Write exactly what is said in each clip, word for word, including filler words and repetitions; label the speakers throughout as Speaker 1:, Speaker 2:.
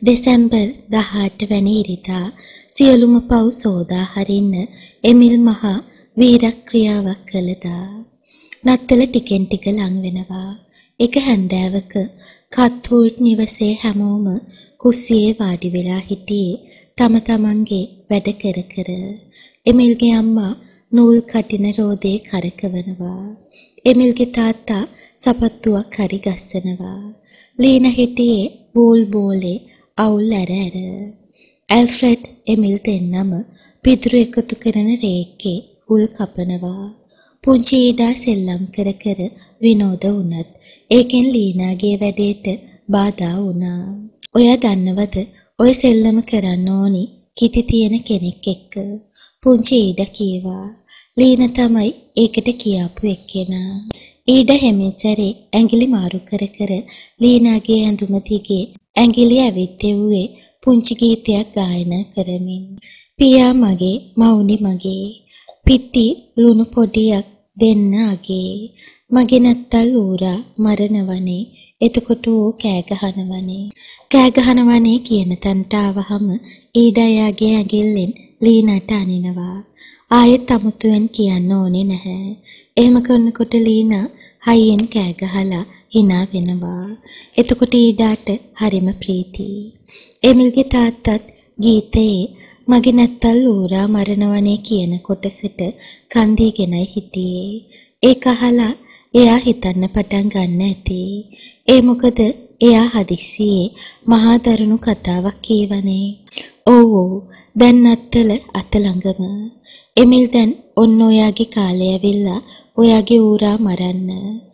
Speaker 1: දෙසැම්බර් දහඅට වැනි ඉරිදා සියලුම පව් සෝදා හරින්න එමිල් මහා වීරක්‍රියාවක් කළදා. නත්තල ටිකෙන් ටික ලං වෙනවා. එක හැන්දෑවක කත්හුල්ට් නිවසේ හැමෝම කුස්සියේ වාඩි වෙලා හිටියේ තම තමන්ගේ වැඩ කර කර. එමිල්ගේ අම්මා නූල් කටින රෝදේ කරකවනවා. එමිල්ගේ තාත්තා සපත්තුවක් හරි ගස්සනවා. ලීන හිටියේ බෝල් බෝලේ අවුල් ඇර ඇර. ඇල්ෆ්‍රෙඩ් එමිල් දෙන්නම පිදුරු එකතු කරන රේකේ හුල් කපනවා. පුංචි ඊඩා සෙල්ලම් කර කර විනෝද වුණත් ඒකෙන් ලීනාගේ වැඩේට බාධා වුණා. ඔයා දන්නවද ඔය සෙල්ලම කරන්න ඕනි කිති තියෙන කෙනෙක් එක්ක? පුංචි ඊඩා කීවා. ලීන තමයි ඒකට කියාපු එක්කෙනා. ඊඩා හැමින් සැරේ ඇඟිලි මාරු කර කර ලීනාගේ ඇඳුම දිගේ ඇඟිලි ඇවිත්තෙව්වේ පුංචි ගීතයක් ගායනා කරමින්. පියා මගේ මවුනි මගේ පිටි ලුණු පොඩියක් දෙන්න අගේ මගේ නත්තල් ඌරා මරනවනේ එතකොට ඌ කෑ ගහනවනේ. කෑ ගහනවනේ කියන තැනට ආවහම ඊඩා යාගේ ඇඟිල්ලෙන් ලීනාට අනිනවා. ආයෙත් අමුතුවෙන් කියන්න ඕනේ නැහැ. එහෙම කරනකොට ලීනා හයියෙන් කෑ ගහලා hina වෙනවා. එතකොට ඊඩාට හරිම ප්‍රීතියි. එමිල්ගේ තාත්තත් ගීතයේ මගේ නැත්තල් ඌරා මරනවනේ කියන කොටසට කන් දීගෙනයි හිටියේ. ඒක අහලා එයා හිතන්න පටන් ගන්න ඇති. ඒ මොකද එයා හදිස්සියේ මහා දරුණු කතාවක් කියවනේ. ඔව් ඔව් දැන් නැත්තල අත ළඟම. එමිල් දැන් ඔන්න ඔයාගේ කාලය ඇවිල්ලා ඔයාගේ ඌරා මරන්න.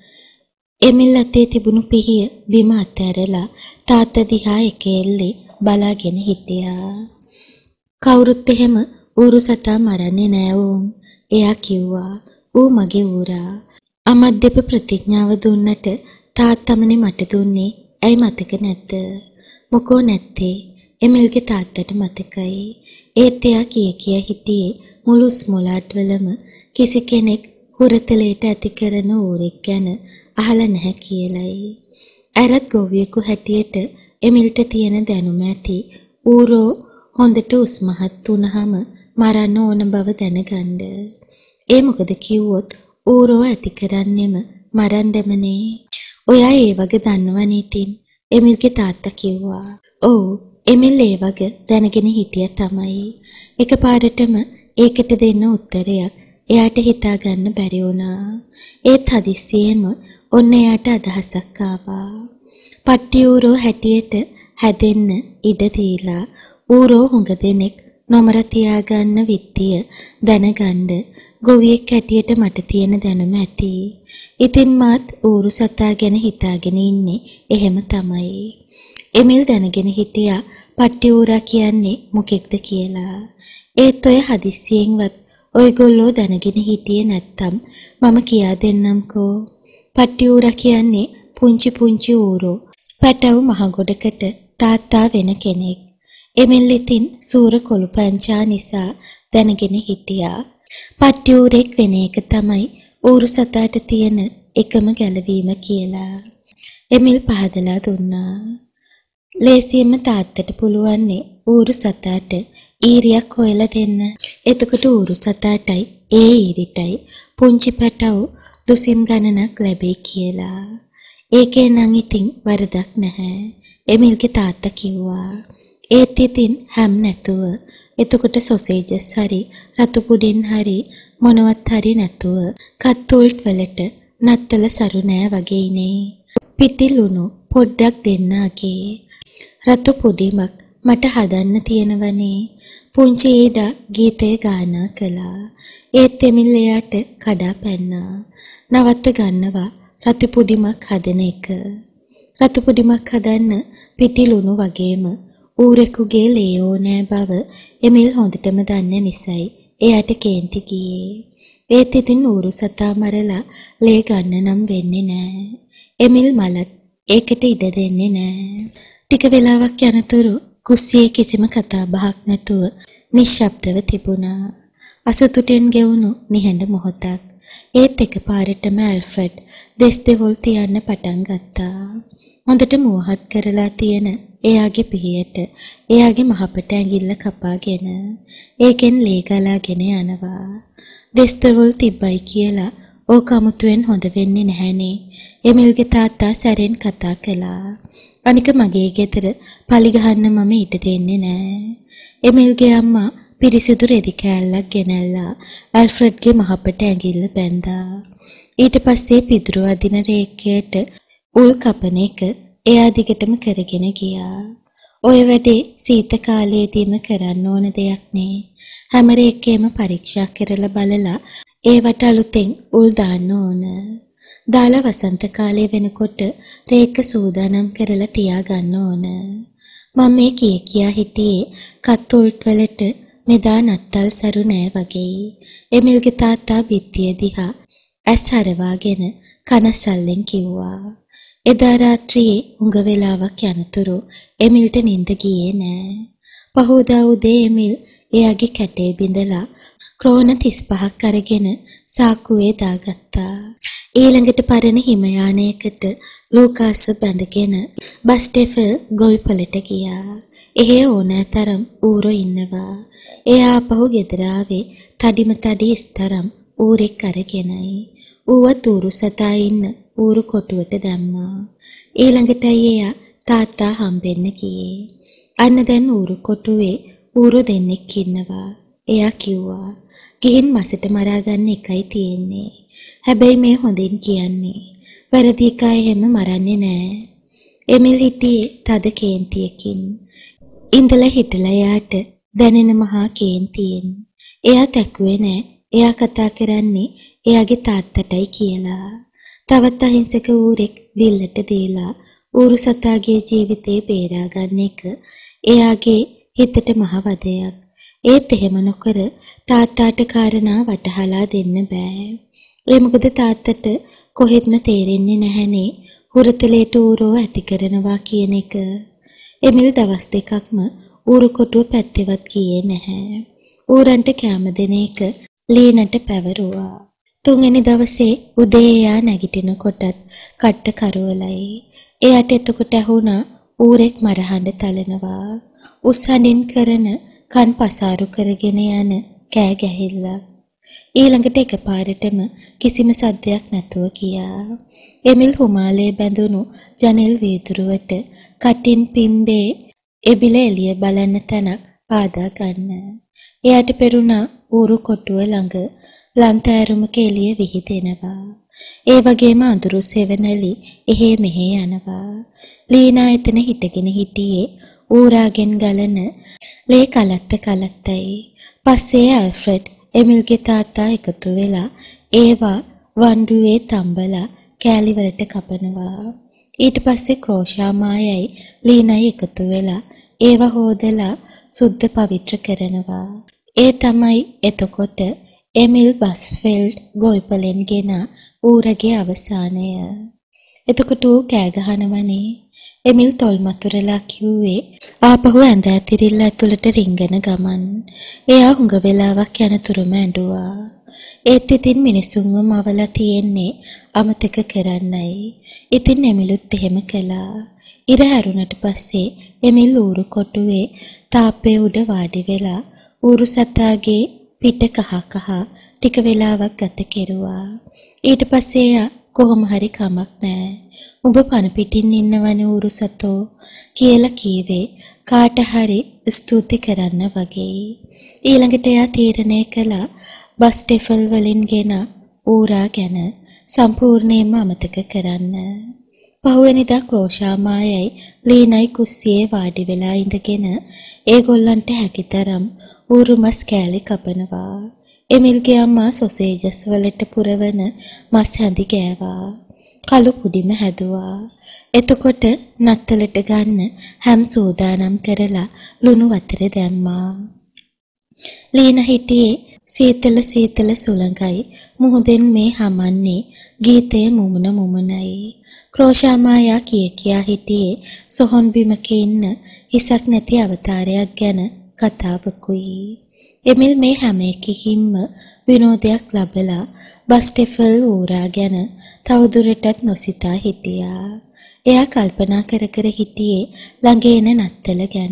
Speaker 1: එමිල් අතේ තිබුණු පිහිය බිම අතහැරලා තාත්තා දිහා එකෙල්ලේ බලාගෙන හිටියා. කවුරුත් එහෙම ඌරු සතා මරන්නේ නෑ ඕම්. එයා කිව්වා ඌ මගේ ඌරා. අමද්දෙප ප්‍රතිඥාව දුන්නට තාත්තමනේ මට දුන්නේ. ඇයි මතක නැද්ද? මොකෝ නැත්තේ? එමිල්ගේ තාත්තට මතකයි. ඒත් එයා කිය කිය හිටියේ මුළු ස්මොලාට්වලම කිසි කෙනෙක් හුරතලයට ඇති කරන ඌරෙක් ගැන අහලා නැහැ කියලයි. ඇරත් ගොවියෙකු හැටියට එමිල්ට තියෙන දැනුම ඇති ඌරෝ හොඳට උස්මහත් වුණාම මරන්න ඕන බව දැනගන්න. ඒ මොකද කිව්වොත් ඌරෝ ඇති කරන්නෙම මරන්නමනේ. ඔයා ඒ වගේ දන්නවනේ ඉතින්. එමිල්ගේ තාත්තා කිව්වා. ඔව් එමිල් ඒ වගේ දැනගෙන හිටියා තමයි. එකපාරටම ඒකට දෙන්න උත්තරයක් එයාට හිතා ගන්න බැරි වුණා. ඒත් හදිස්සියෙම ඔන්න එයාට අදහසක් ආවා. පට්ටි ඌරෝ හැටියට හැදෙන්න ඉඩ දීලා ඌරෝ හුඟ දෙනෙක් නොමර තියාගන්න විත්තිය දැනගන්න ගොවියෙක් හැටියට මට තියෙන දැනුම ඇති. ඉතින් මාත් ඌරු සතා ගැන හිතාගෙන ඉන්නේ එහෙම තමයි. එමිල් දැනගෙන හිටියා පට්ටි ඌරා කියන්නේ මොකෙක්ද කියලා. ඒත් ඔය හදිස්සියෙන්වත් ඔයගොල්ලෝ දැනගෙන හිටියේ නැත්තම් මම කියා දෙන්නම්කෝ. පට්ටි ඌරා කියන්නේ පුංචි පුංචි ඌරෝ පැටව් මහ ගොඩකට තාත්තා වෙන කෙනෙක්. එමිල් ඉතින් සූර කොළු පංචා නිසා දැනගෙන හිටියා. පට්ටි ඌරෙක් වෙන එක තමයි ඌරු සතාට තියෙන එකම ගැලවීම කියලා. එමිල් පහදලා දුන්නා. ලේසියෙන්ම තාත්තට පුළුවන්නේ ඌරු සතාට ඊරියක් හොයලා දෙන්න. එතකොට ඌරු සතාටයි ඒ ඊරිටයි පුංචි පැටව් දුසිම් ගණනක් ලැබෙයි කියලා. ඒකේ නම් ඉතින් වරදක් නැහැ. එමිල්ගේ තාත්තා කිව්වා. ඒත් ඉතින් හැම් නැතුව එතකොට සොසේජස් හරි රතු පුඩින් හරි මොනවත් හරි නැතුව කත්තුල්ට් වලට නත්තල සරු නෑ වගේනේ. පිටි ලුණු පොඩ්ඩක් දෙන්න අගේ. රතු පුඩිමක් මට හදන්න තියෙනවනේ. පුංචි ඊඩා ගීතය ගායනා කළා. ඒත් එමිල් එයාට කඩා පැන්නා. නවත්ත ගන්නවා රතු පුඩිමක් හදන එක. රතු පුඩිමක් හදන්න පිටි ලුණු වගේම ඌරෙකුගේ ලේ ඕනෑ බව එමිල් හොඳටම දන්න නිසයි එයාට කේන්ති ගියේ. ඒත් ඉතින් ඌරු සතා මරලා ලේ ගන්න නම් වෙන්නේ නෑ. එමිල් මලත් ඒකට ඉඩ දෙන්නේ නෑ. ටික වෙලාවක් යනතුරු කුස්සියේ කිසිම කතා බහක් නැතුව නිශ්ශබ්දව තිබුණා. අසතුටෙන් ගෙවුණු නිහඬ මොහොතක්. ඒත් එකපාරටම ඇල්ෆ්‍රෙඩ් දෙස් දෙවොල් තියන්න පටන් ගත්තා. හොඳට මුවහත් කරලා තියෙන එයාගේ පිහියට එයාගේ මහපට ඇඟිල්ල කපාගෙන ඒකෙන් ලේ ගලාගෙන යනවා. දෙස් දෙවොල් තිබ්බයි කියලා ඕක අමුතුවෙන් හොඳ වෙන්නේ නැහනේ. එමිල්ගේ තාත්තා සැරෙන් කතා කළා. අනික මගේ ගෙදර පලි ගහන්න මම ඊට දෙන්නේ නෑ. එමිල්ගේ අම්මා පිරිසිදු රෙදි කෑල්ලක් ගෙනල්ලා ඇල්ෆ්‍රඩ්ගේ මහපට ඇඟිල්ල බැන්දා. ඊට පස්සේ පිදුරු අදින රේඛයට උල් කපන එක එයා දිගටම කරගෙන ගියා. ඔය වැඩේ සීත කාලයේදීම කරන්න ඕන දෙයක් නේ. හැම රේඛෙම පරීක්ෂා කරලා බලලා ඒවට අලුතෙන් උල් දාන්න ඕන. දාලා වසන්ත කාලය වෙනකොට රේඛ සූදානම් කරලා තියා ගන්න ඕන. මම මේ කිය කියා හිටියේ කත් උල්ට් වලට මෙදා නත්තල් සරු නෑ වගේ. එමිල්ගේ තාත්තා බිත්තිය දිහා ඇස් හරවාගෙන කනස්සල්ලෙන් කිව්වා. එදා රාත්‍රියේ උඟ වෙලාවක් යනතුරු එමිල්ට නිින්ද ගියේ නෑ. පහෝදා උදේ එමිල් එයාගේ කැටේ බිඳලා ක්‍රෝන තිස් පහක් අරගෙන සාක්කුවේ දාගත්තා. ඊළඟට පරණ හිමයානයකට ලූකාස්ව බැඳගෙන බස්ටෙෆල් ගොවිපලට ගියා. එහෙ ඕනෑ තරම් ඌරෝ ඉන්නවා. එයා ආපහු ගෙදර ආවේ තඩිම තඩි ස්තරම් ඌරෙක් අරගෙනයි. ඌව තූරු සතා ඉන්න ඌරු කොටුවට දැම්මා. ඊළඟටයි එයා තාත්තා හම්බෙන්න ගියේ. අන්න දැන් ඌරු කොටුවේ ඌරු දෙන්නෙක් ඉන්නවා. එයා කිව්වා ගිහින් මසට මරා ගන්න එකයි තියෙන්නේ. හැබැයි මේ හොඳින් කියන්නේ. වැරදි එක එහෙම මරන්නේ නෑ. එමිල් හිටියේ තද කේන්තියකින්. ඉඳලා හිටලා යාට දැනෙන මහා කේන්තියෙන්. එයා තැකුවේ නෑ. එයා කතා කරන්නේ එයාගේ තාත්තටයි කියලා. තවත් අහිංසක ඌරෙක් බිල්ලට දීලා ඌරු සතාගේ ජීවිතේ බේරා ගන්න එක එයාගේ හිතට මහ වදයක්. ඒත් එහෙම නොකර තාත්තාට කාරණා වටහලා දෙන්න බෑ. ඒ මොකද තාත්තට කොහෙත්ම තේරෙන්නේ නැහනේ හුරතලේට ඌරෝ ඇති කරනවා කියන එක. එමිල් දවස් දෙකක්ම ඌරු කොටුව පැත්තේවත් ගියේ නැහැ. ඌරන්ට කැම දෙන එක ලීනට පැවරුවා. තුන්වෙනි දවසේ උදේ එයා නැගිටිනකොටත් කට්ට කරවලයි. එයාට එතකොට ඇහුණා ඌරෙක් මරහඬ තලනවා. උස් හඬින් කරන කන් පසාරු කරගෙන යන කෑ ගැහිල්ලක්. ඊළඟට එකපාරටම කිසිම සද්දයක් නැතුව ගියා. එමිල් හුමාලේ බැඳුණු ජනෙල් වීදුරුවට කටින් පිම්බේ එබිල එළිය බලන්න තැනක් පාදා ගන්න. එයාට පෙරුණා ඌරු කොටුව ළඟ ලන්තෑරුමක එළිය විහිදෙනවා. ඒ වගේම අඳුරු සෙවණලි එහෙ මෙහෙ යනවා. ලීනා එතන හිටගෙන හිටියේ ඌරාගෙන් ගලන ලේ කලත්ත කලත්තයි. පස්සේ ඇල්ෆ්‍රඩ් එමිල්ගේ තාත්තා එකතු වෙලා ඒවා වණ්ඩුවේ තම්බලා කෑලි වලට කපනවා. ඊට පස්සේ ක්‍රෝෂා මායයි ලීනයි එකතු වෙලා ඒවා හොදලා සුද්ධ පවිත්‍ර කරනවා. ඒ තමයි එතකොට එමිල් බස්ෆෙල්ඩ් ගොයිපලෙන් ගෙන ඌරගේ අවසානය. එතකොට ඌ කෑ ගහනවනේ. එමිල් තොල්මතුරලා කිව්වේ ආපහු ඇඳ ඇතිරිල්ල ඇතුළට රිංගන ගමන්. එයා හුඟ වෙලාවක් යනතුරුම ඇඬුවා. ඒත් ඉතින් මිනිසුන්ව මවලා තියෙන්නේ අමතක කරන්නයි. ඉතින් එමිලුත් එහෙම කළා. ඉර හැරුණට පස්සේ එමිල් ඌරු කොටුවේ තාප්පේ උඩ වාඩි වෙලා ඌරු සතාගේ පිට කහ කහ ටික වෙලාවක් ගත කෙරුවා. ඊට පස්සේ එයා කොහොම හරි කමක් නෑ. උඹ පන පිටින් ඉන්නවනේ ඌරු සතෝ කියලා කීවේ කාට හරි ස්තුති කරන්න වගේ. ඊළඟට එයා තීරණය කළා බස්ටෙෆල් වලින් ගෙන ඌරා ගැන සම්පූර්ණයෙන්ම අමතක කරන්න. පහුවෙනිදා ක්‍රෝෂා මායයි ලීනයි කුස්සියේ වාඩි වෙලා ඉඳගෙන ඒගොල්ලන්ට හැකිතරම් ඌරු මස් කෑලි කපනවා. එමිල්ගේ අම්මා සොසේජස් වලට පුරවන මස් හැඳි ගෑවා. කළු පුඩිම හැදුවා. එතකොට නත්තලට ගන්න හැම් සූදානම් කරලා ලුණු වතුර දැම්මා. ලීනා හිටියේ සීතල සීතල සුළඟයි මුහුදෙන් මේ හමන්නේ ගීතය මුමුණ මුමුණයි. ක්‍රෝෂා මායා කිය කියා හිටියේ සොහොන් බිමක ඉන්න හිසක් නැති අවතාරයක් ගැන කතාවකුයි. එමිල් මේ හැම එකකින්ම විනෝදයක් ලබලා බස්ටෙෆල් ඌරා ගැන තවදුරටත් නොසිතා හිටියා. එයා කල්පනා කර කර හිටියේ ළඟ එන නත්තල ගැන.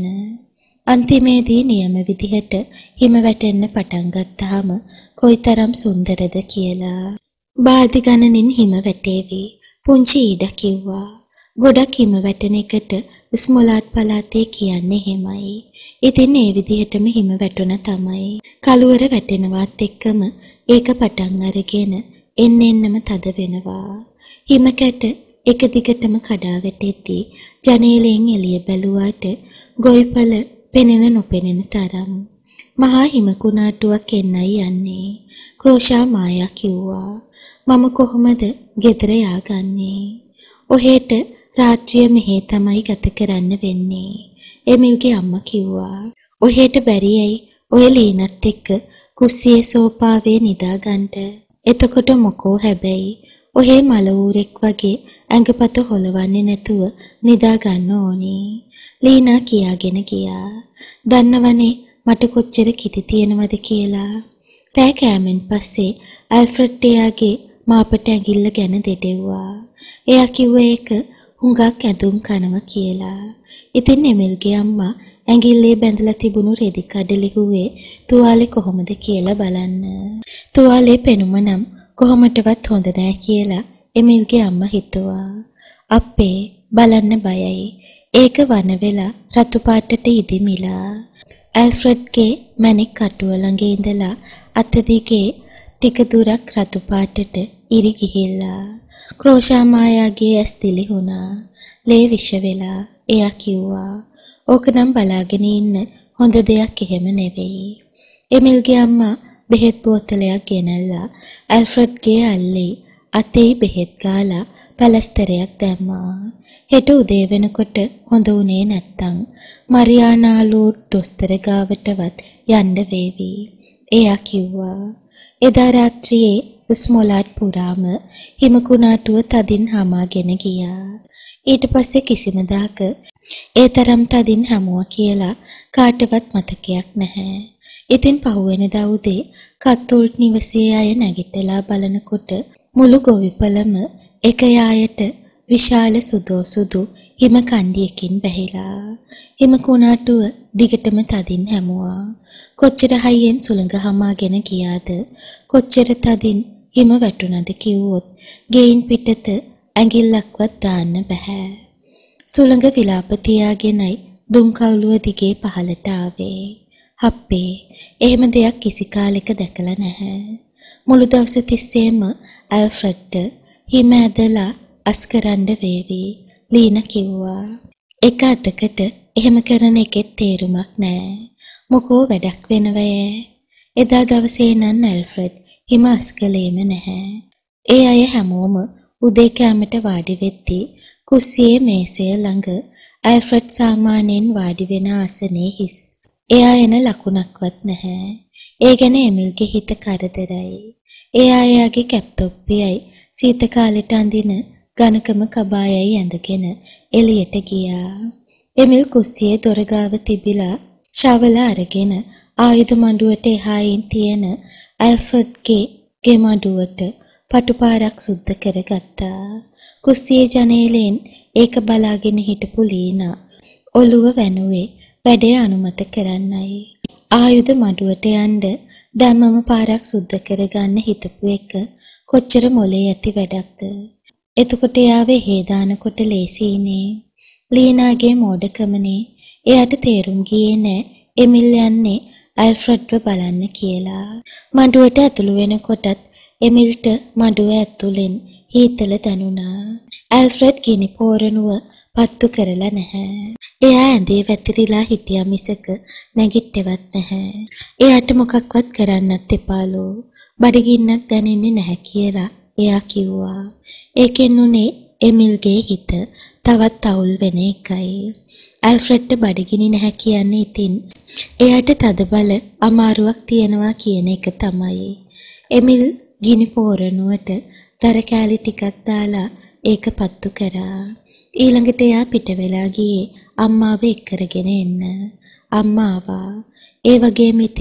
Speaker 1: අන්තිමේදී නියම විදිහට හිම වැටෙන්න පටන් ගත්තාම කොයිතරම් සුන්දරද කියලා. බාල්දි ගණනින් හිම වැටේවි. පුංචි ඊඩ කිව්වා. ගොඩක් හිම වැටෙන එකට ස්මොලාට් පළාතේ කියන්නේ එහෙමයි. ඉතින් ඒ විදිහටම හිම වැටුණ තමයි. කළුවර වැටෙනවත් එක්කම ඒක පටන් අරගෙන එන්න එන්නම තද වෙනවා. හිම කැට එක දිගටම කඩා වැටෙද්දී ජනේලෙන් එළිය බැලුවාට ගොවිපළ පෙනෙන නොපෙනෙන තරම්. මහා හිම කුණාටුවක් එන්නයි යන්නේ. ක්‍රෝෂා මායා කිව්වා. මම කොහොමද ගෙදර ය아가න්නේ? ඔහෙට රාත්‍රිය මෙහෙ තමයි ගත කරන්න වෙන්නේ. එමිල්ගේ අම්මා කිව්වා. ඔහෙට බැරියයි ඔය ලීනත් එක්ක කුස්සියේ සෝපාවේ නිදා ගන්නට. එතකොට මොකෝ හැබැයි ඔහේ මල ඌරෙක් වගේ ඇඟපත හොලවන්නේ නැතුව නිදා ගන්න ඕනේ. ලීනා කියාගෙන ගියා. දන්නවනේ මට කොච්චර කිති තියෙනවද කියලා. රෑ කෑමෙන් පස්සේ ඇල්ෆ්‍රඩ් එයාගේ මාපට ඇඟිල්ල ගැන දෙඩෙව්වා. එයා කිව්ව ඒක හුඟක් ඇඳුම් කනවා කියලා. ඉතින් එමිල්ගේ අම්මා ඇඟිල්ලේ බැඳලා තිබුණු රෙදි කඩ ලිහුවේ තුවාලේ කොහොමද කියලා බලන්න. තුවාලේ පෙනුම නම් කොහොමටවත් හොඳ නෑ කියලා එමිල්ගේ අම්මා හිතුවා. අප්පේ බලන්න බයයි. ඒක වන වෙලා රතු පාටට ඉදිමිලා. ඇල්ෆ්‍රඩ්ගේ මැණික් කටුව ළඟ ඉඳලා අත දිගේ ටික දුරක් රතු පාටට ඉරි ගිහිල්ලා. ක්‍රෝෂා මායාගේ ඇස් දිලිහුණා. ලේ විෂ වෙලා. එයා කිව්වා. ඕක නම් බලාගෙන ඉන්න හොඳ දෙයක් එහෙම නෙවෙයි. එමිල්ගේ අම්මා බෙහෙත් බෝතලයක් ගෙනල්ලා ඇල්ෆ්‍රඩ්ගේ අල්ලේ අතේ බෙහෙත් ගාලා පැලස්තරයක් දැම්මා. හෙට උදේ වෙනකොට හොඳ උනේ නැත්තම් මරියානාලූ දොස්තර ගාවටවත් යන්න වේවි. එයා කිව්වා. එදා රාත්‍රියේ ස්මොලාට් පුරාම හිම කුණාටුව තදින් හමාගෙන ගියා. ඊට පස්සේ කිසිම දාක ඒ තරම් තදින් හැමුවා කියලා කාටවත් මතකයක් නැහැ. ඉතින් පහුවෙනිදා උදේ කත්තුල් නිවසේ අය නැගිටලා බලනකොට මුළු ගොවිපළම එක යායට විශාල සුදෝ සුදු හිම කණ්ඩියකින් බැහැලා. හිම කුණාටුව දිගටම තදින් හැමුවා. කොච්චර හයියෙන් සුළඟ හමාගෙන ගියාද, කොච්චර තදින් හිම වැටුණද කිව්වොත් ගෙයින් පිටත ඇඟිල්ලක්වත් දාන්න බෑ. සුළඟ විලාප තියාගෙනයි දුම් කවුළුව දිගේ පහළට ආවේ. හප්පේ එහෙම දෙයක් කිසි කාලෙක දැකලා නැහැ. මුළු දවස තිස්සේම ඇල්ෆ්‍රඩ්ට හිම ඇදලා අස්කරන්න වේවි. ලීනා කිව්වා. එක අතකට එහෙම කරන එකෙත් තේරුමක් නැහැ. මොකෝ වැඩක් වෙනවය. එදා දවසේ නම් ඇල්ෆ්‍රඩ් හිම අස්කලේම නැහැ. ඒ අය හැමෝම උදේ කෑමට වාඩි වෙද්දී කුස්සියේ මේසය ළඟ ඇල්ෆ්‍රඩ් සාමාන්‍යයෙන් වාඩි වෙන ආසනේ හිස්. එයා එන ලකුණක්වත් නැහැ. ඒ ගැන එමිල්ගේ හිත කරදරයි. එයා එයාගේ කැප් තොප්පියයි සීත කාලෙට අඳින ඝනකම කබායයි ඇඳගෙන එළියට ගියා. එමිල් කුස්සියේ දොර ගාව තිබිලා ශවල අරගෙන ආයුධ මඬුවට එහායින් තියෙන ඇල්ෆ්‍රඩ්ගේ ගේ මඬුවට පටුපාරක් සුද්ධ කරගත්තා. කුස්සියේ ජනේලෙන් ඒක බලාගෙන හිටපු ලීනා ඔළුව වැනුවේ වැඩේ අනුමත කරන්නයි. ආයුධ මඬුවට යන්න දැම්මම පාරක් සුද්ධ කරගන්න හිතපු එක කොච්චර මොලේ ඇති වැඩක්ද. එතකොට එයාව හේ දානකොට ලේසියිනේ. ලීනාගේ මෝඩකමනේ. එයාට තේරුම් ගියේ නෑ එමිල් යන්නේ ඇල්ෆ්‍රඩ්ව බලන්න කියලා. මඬුවට ඇතුළු වෙනකොටත් එමිල්ට මඬුව ඇතුලෙන් හීතල දැනුණා. ඇල්ෆ්‍රඩ් ගිනි පෝරණුව පත්තු කරලා නැහැ. එයා ඇඳේ වැතිරිලා හිටියා මිසක නැගිට්ටෙවත් නැහැ. එයාට මොකක්වත් කරන්නත් එපාලු. බඩගින්නක් දැනෙන්නේ නැහැ කියලා එයා කිව්වා. ඒකෙන් උනේ එමිල්ගේ හිත තවත් අවුල් වෙන එකයි. ඇල්ෆ්‍රඩ්ට බඩගිනි නැහැ කියන්නේ ඉතින් එයාට තදබල අමාරුවක් තියනවා කියන එක තමයි. එමිල් ගිනි පෝරණුවට දර කෑලි ටිකක් දාලා ඒක පත්තු කරා. ඊළඟට එයා පිට වෙලා ගියේ අම්මාව එක්කරගෙන එන්න. අම්මා ආවා. ඒ වගේම ඉතින්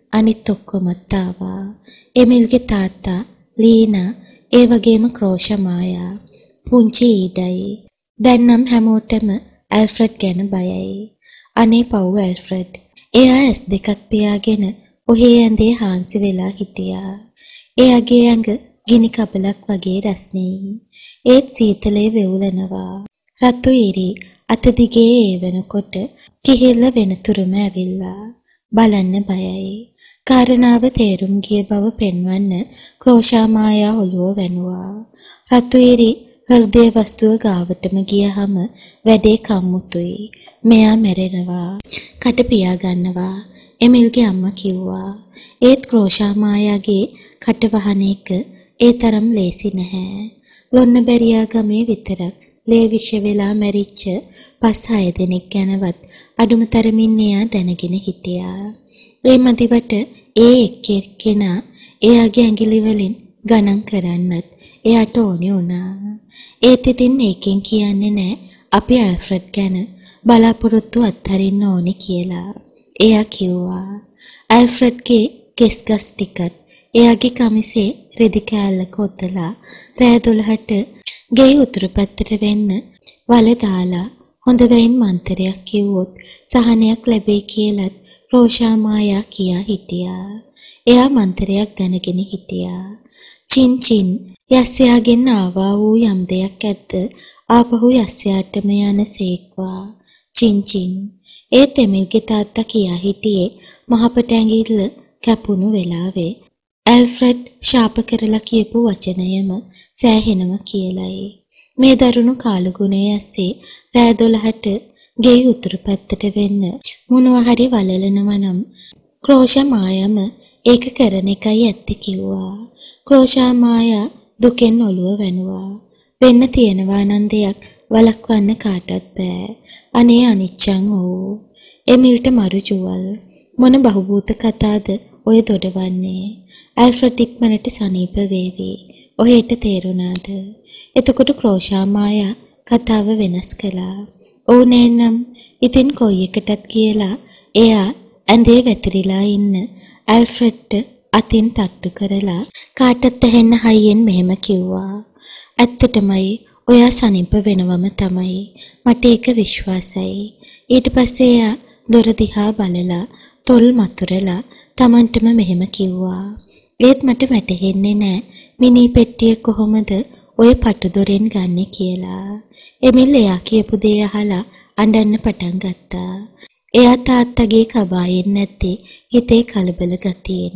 Speaker 1: අනිත් ඔක්කොමත් ආවා. එමිල්ගේ තාත්තා, ලීනා, ඒ වගේම ක්‍රෝෂා මායා, පුංචි ඊඩයි. දැන් නම් හැමෝටම ඇල්ෆ්‍රඩ් ගැන බයයි. අනේ පව් ඇල්ෆ්‍රඩ්. එයා ඇස් දෙකත් පියාගෙන ඔහේ ඇඳේ හාන්සි වෙලා හිටියා. එයාගේ ඇඟ ගිනි කබලක් වගේ රස්නේ. ඒත් සීතලේ වෙවුලනවා. රතු ඉරි අත දිගේ ඒ වෙනකොට කිහිල්ල වෙනතුරුම ඇවිල්ලා. බලන්න බයයි. කාරණාව තේරුම් ගිය බව පෙන්වන්න ක්‍රෝෂා මායා ඔළුව වැනුවා. රතු ඉරි හෘදය වස්තුව ගාවටම ගියහම වැඩේ කම්මුතුයි. මෙයා මැරෙනවා. කට පියා ගන්නවා. එමිල්ගේ අම්මා කිව්වා. ඒත් ක්‍රෝෂා මායාගේ කට වහන එක ඒ තරම් ලේසි නැහැ. ලොන්නබැරියා ගමේ විතරක් ලේ විෂ වෙලා මැරිච්ච පස් හය දෙනෙක් ගැනවත් අඩුම තරමින් එයා දැනගෙන හිටියා. ඒ මදිවට ඒ එක් එක්කෙනා එයාගේ ඇඟිලි වලින් ගණන් කරන්නත් එයාට ඕනේ වුණා. ඒත් ඉතින් ඒකෙන් කියන්නේ නෑ අපි ඇල්ෆ්‍රඩ් ගැන බලාපොරොත්තු අත්හරින්න ඕනේ කියලා. එයා කිව්වා. ඇල්ෆ්‍රඩ්ගේ කෙස් ගස් ටිකත් එයාගේ කමිසේ රෙදි කෑල්ලක ඔතලා රෑ දොළහට ගේ උතුරු පැත්තට වෙන්න වල දාලා හොඳ වෙයින් මන්තරයක් කිව්වොත් සහනයක් ලැබෙයි කියලත් ක්‍රෝෂා මායා කියා හිටියා. එයා මන්තරයක් දැනගෙන හිටියා. චින් චින් යස්යාගෙන් ආවා වූ යම් දෙයක් ඇද්ද ආපහු යස්යාටම යන සේක්වා. Chin chin. ඒත් එමිල්ගේ තාත්තා කියා හිටියේ මහපට ඇඟිල්ල කැපුණු වෙලාවේ ඇල්ෆ්‍රඩ් ශාප කරලා කියපු වචනයම සෑහෙනම කියලයි. මේ දරුණු කාලගුණය ඇස්සේ රෑ දොළහට ගේ උතුරු පැත්තට වෙන්න මොනවා හරි වලලනවා නම් ක්‍රෝෂා මායම ඒක කරන එකයි ඇත්ති කිව්වා. ක්‍රෝෂා මායා දුකෙන් ඔළුව වැනුවා. වෙන්න තියෙනවා නම් දෙයක් වළක්වන්න කාටවත් බෑ. අනේ අනිච්චං ඕ. එමිල්ට මරු ජුවල්. මොන බහුබූත කතාද ඔය දොඩවන්නේ. ඇල්ෆ්‍රඩ් ඉක්මනට සනීප වේවි. ඔහෙට තේරුණාද? එතකොට ක්‍රෝෂා මායා කතාව වෙනස් කළා. "ඔව් නෑනම් ඉතින් කොයි එකටත් කියලා" එයා ඇඳේ වැතිරිලා ඉන්න ඇල්ෆ්‍රඩ්ට අතින් තට්ටු කරලා කාටත් ඇහෙන්න හයියෙන් මෙහෙම කිව්වා. "ඇත්තටමයි ඔයා සනීප වෙනවම තමයි. මට ඒක විශ්වාසයි." ඊට පස්සේ එයා දොර දිහා බලලා තොල් මතුරලා Tamanටම මෙහෙම කිව්වා. "ඒත් මට වැටහෙන්නේ නෑ මිනි පෙට්ටිය කොහොමද ඔය පටු දොරෙන් ගන්නෙ කියලා." එමිල් එයා කියපු දේ අහලා අඬන්න පටන් ගත්තා. එයා තාත්තගේ කබායෙන් නැත්තේ හිතේ කලබල ගතියෙන්.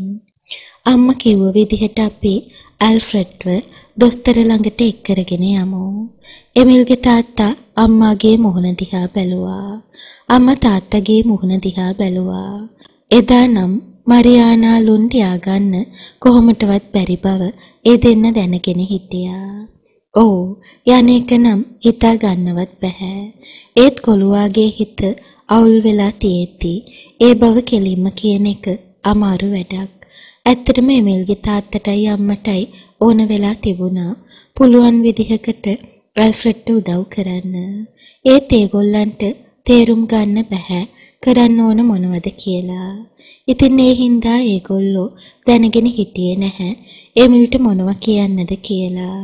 Speaker 1: අම්මා කිව්ව විදිහට අපි ඇල්ෆ්‍රඩ්ව දොස්තර ළඟට එක්කරගෙන යමු. එමිල්ගේ තාත්තා අම්මාගේ මුහුණ දිහා බැලුවා. අම්මා තාත්තගේ මුහුණ දිහා බැලුවා. එදා නම් මරියානා ලුන් තියාගන්න කොහොමටවත් බැරි බව ඒ දෙන්න දැනගෙන හිටියා. "ඔව් යන එක නම් හිතා ගන්නවත් බෑ." ඒත් කොළුවාගේ හිත අවුල් වෙලා තියෙද්දි ඒ බව කෙලින්ම කියන එක අමාරු වැඩක්. ඇත්තටම එමිල්ගේ තාත්තටයි අම්මටයි ඕන වෙලා තිබුණා පුළුවන් විදිහකට ඇල්ෆ්‍රඩ්ට උදව් කරන්න. ඒත් ඒගොල්ලන්ට තේරුම් ගන්න බෑ කරන්න ඕන මොනවද කියලා. ඉතින් ඒ හින්දා ඒගොල්ලෝ දැනගෙන හිටියේ නැහැ එමිල්ට මොනවා කියන්නද කියලා.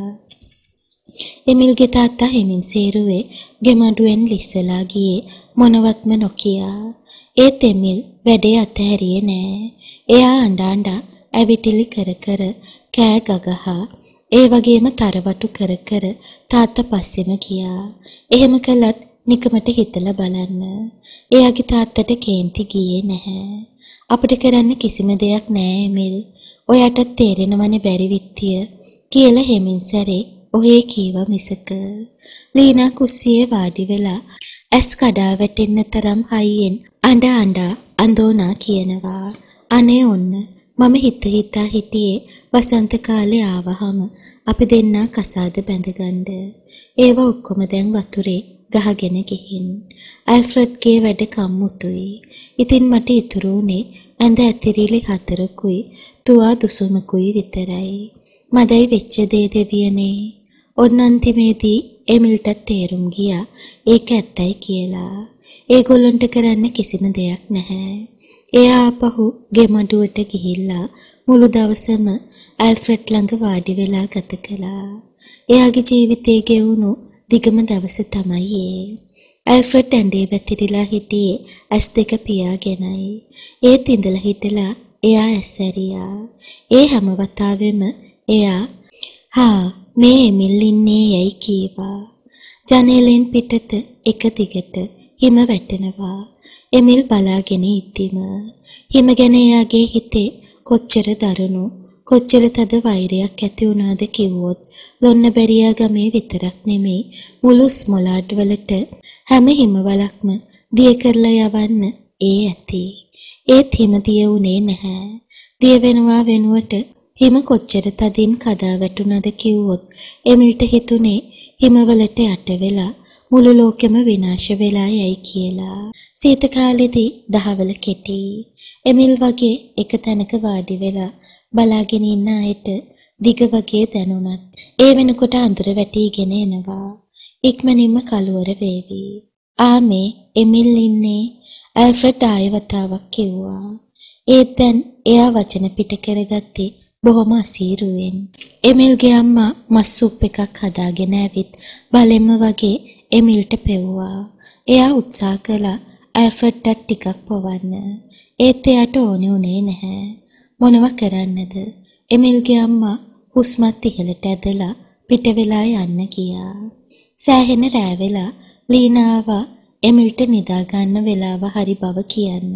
Speaker 1: එමිල්ගේ තාත්තා හිමින් සේරුවේ ගෙමඩුවෙන් ලිස්සලා ගියේ මොනවත්ම නොකියා. ඒත් එමිල් වැඩේ අතහැරියේ නෑ. එයා අඬ අඬ ඇවිටිලි කර කර කෑ ගගහා ඒ වගේම තරවටු කර කර තාත්තා පස්සෙම ගියා. එහෙම කළත් නිකමට හිතලා බලන්න. එයාගේ තාත්තට කේන්ති ගියේ නැහැ. "අපිට කරන්න කිසිම දෙයක් නෑ එමිල්. ඔයාටත් තේරෙනවනේ බැරි විත්තිය" කියලා හෙමින් සැරේ ඔහේ කීවා මිසක. ලීනා කුස්සියේ වාඩි වෙලා ඇස් කඩා වැටෙන්න තරම් හයියෙන් අඬ අඬ අඳෝනා කියනවා. "අනේ ඔන්න මම හිත හිතා හිටියේ වසන්ත කාලේ ආවහම අපි දෙන්නා කසාද බැඳගන්න. ඒව ඔක්කොම දැන් වතුරේ ගහගෙන ගිහින්. ඇල්ෆ්‍රඩ්ගේ වැඩ කම්මුතුයි. ඉතින් මට ඉතුරු උනේ ඇඳ ඇතිරිලි හතරකුයි තුවා දුසුමකුයි විතරයි. මදයි වෙච්ච දේ දෙවියනේ." ඔන්න අන්තිමේදී එමිල්ටත් තේරුම් ගියා ඒක ඇත්තයි කියලා. ඒගොල්ලන්ට කරන්න කිසිම දෙයක් නැහැ. එයා ආපහු ගෙමඩුවට ගිහිල්ලා මුළු දවසම ඇල්ෆ්‍රඩ් ළඟ වාඩි වෙලා ගත කළා. එයාගේ ජීවිතේ ගෙවුණු දිගම දවස තමයි ඒ. ඇල්ෆ්‍රඩ් ඇඳේ වැතිරිලා හිටියේ ඇස් දෙක පියාගෙනයි. ඒත් ඉඳලා හිටලා එයා ඇස් ඇරියා. ඒ හැම වතාවෙම එයා හා මේ එමිල් ඉන්නේ යයි කීවා. ජනේලෙන් පිටත එක දිගට හිම වැටෙනවා. එමිල් බලාගෙන ඉද්දිම හිම ගැන එයාගේ හිතේ කොච්චර දරුණු කොච්චර තද වෛරයක් ඇති වුණාද කිව්වොත් ලොන්නබැරියා ගමේ විතරක් නෙමෙයි මුළු ස්මොලාඩ් වලට හැම හිමවලක්ම දිය කරලා යවන්න ඒ ඇති. ඒත් හිම දිය උනේ නැහැ. දිය වෙනවා වෙනුවට හිම කොච්චර තදින් කදා වැටුණාද කිව්වොත් එමිල්ට හිතුනේ හිමවලට යට වෙලා මුළු ලෝකෙම විනාශ වෙලා යයි කියලා. සීත කාලෙදී දහවල කෙටි. එමිල් වගේ එක තැනක වාඩි වෙලා බලාගෙන ඉන්න අයට දිග වගේ දැනුණත් ඒ වෙනකොට අඳුර වැටිගෙන එනවා. ඉක්මනින්ම කලවර වේවි. ආමේ එමිල් ඉන්නේ ඇල්ෆ්‍රඩ් ආයෙ වතාවක් කිව්වා. ඒත් දැන් එයා වචන පිට කරගත්තේ බොහොම අසීරුවෙන්. එමිල්ගේ අම්මා මස් සුප් එකක් හදාගෙන ඇවිත් බලෙන්ම වගේ එමිල්ට පෙව්වා. එයා උත්සාහ කළා ඇල්ෆ්‍රඩ්ට ටිකක් පොවන්න. ඒත් එයාට ඕනේ උනේ නැහැ. මොනව කරන්නද? එමිල්ගේ අම්මා හුස්මත් ඉහළට ඇදලා පිට වෙලා යන්න ගියා. සෑහෙන රෑ වෙලා ලීනාව එමිල්ට නිදා ගන්න වෙලාව හරි බව කියන්න.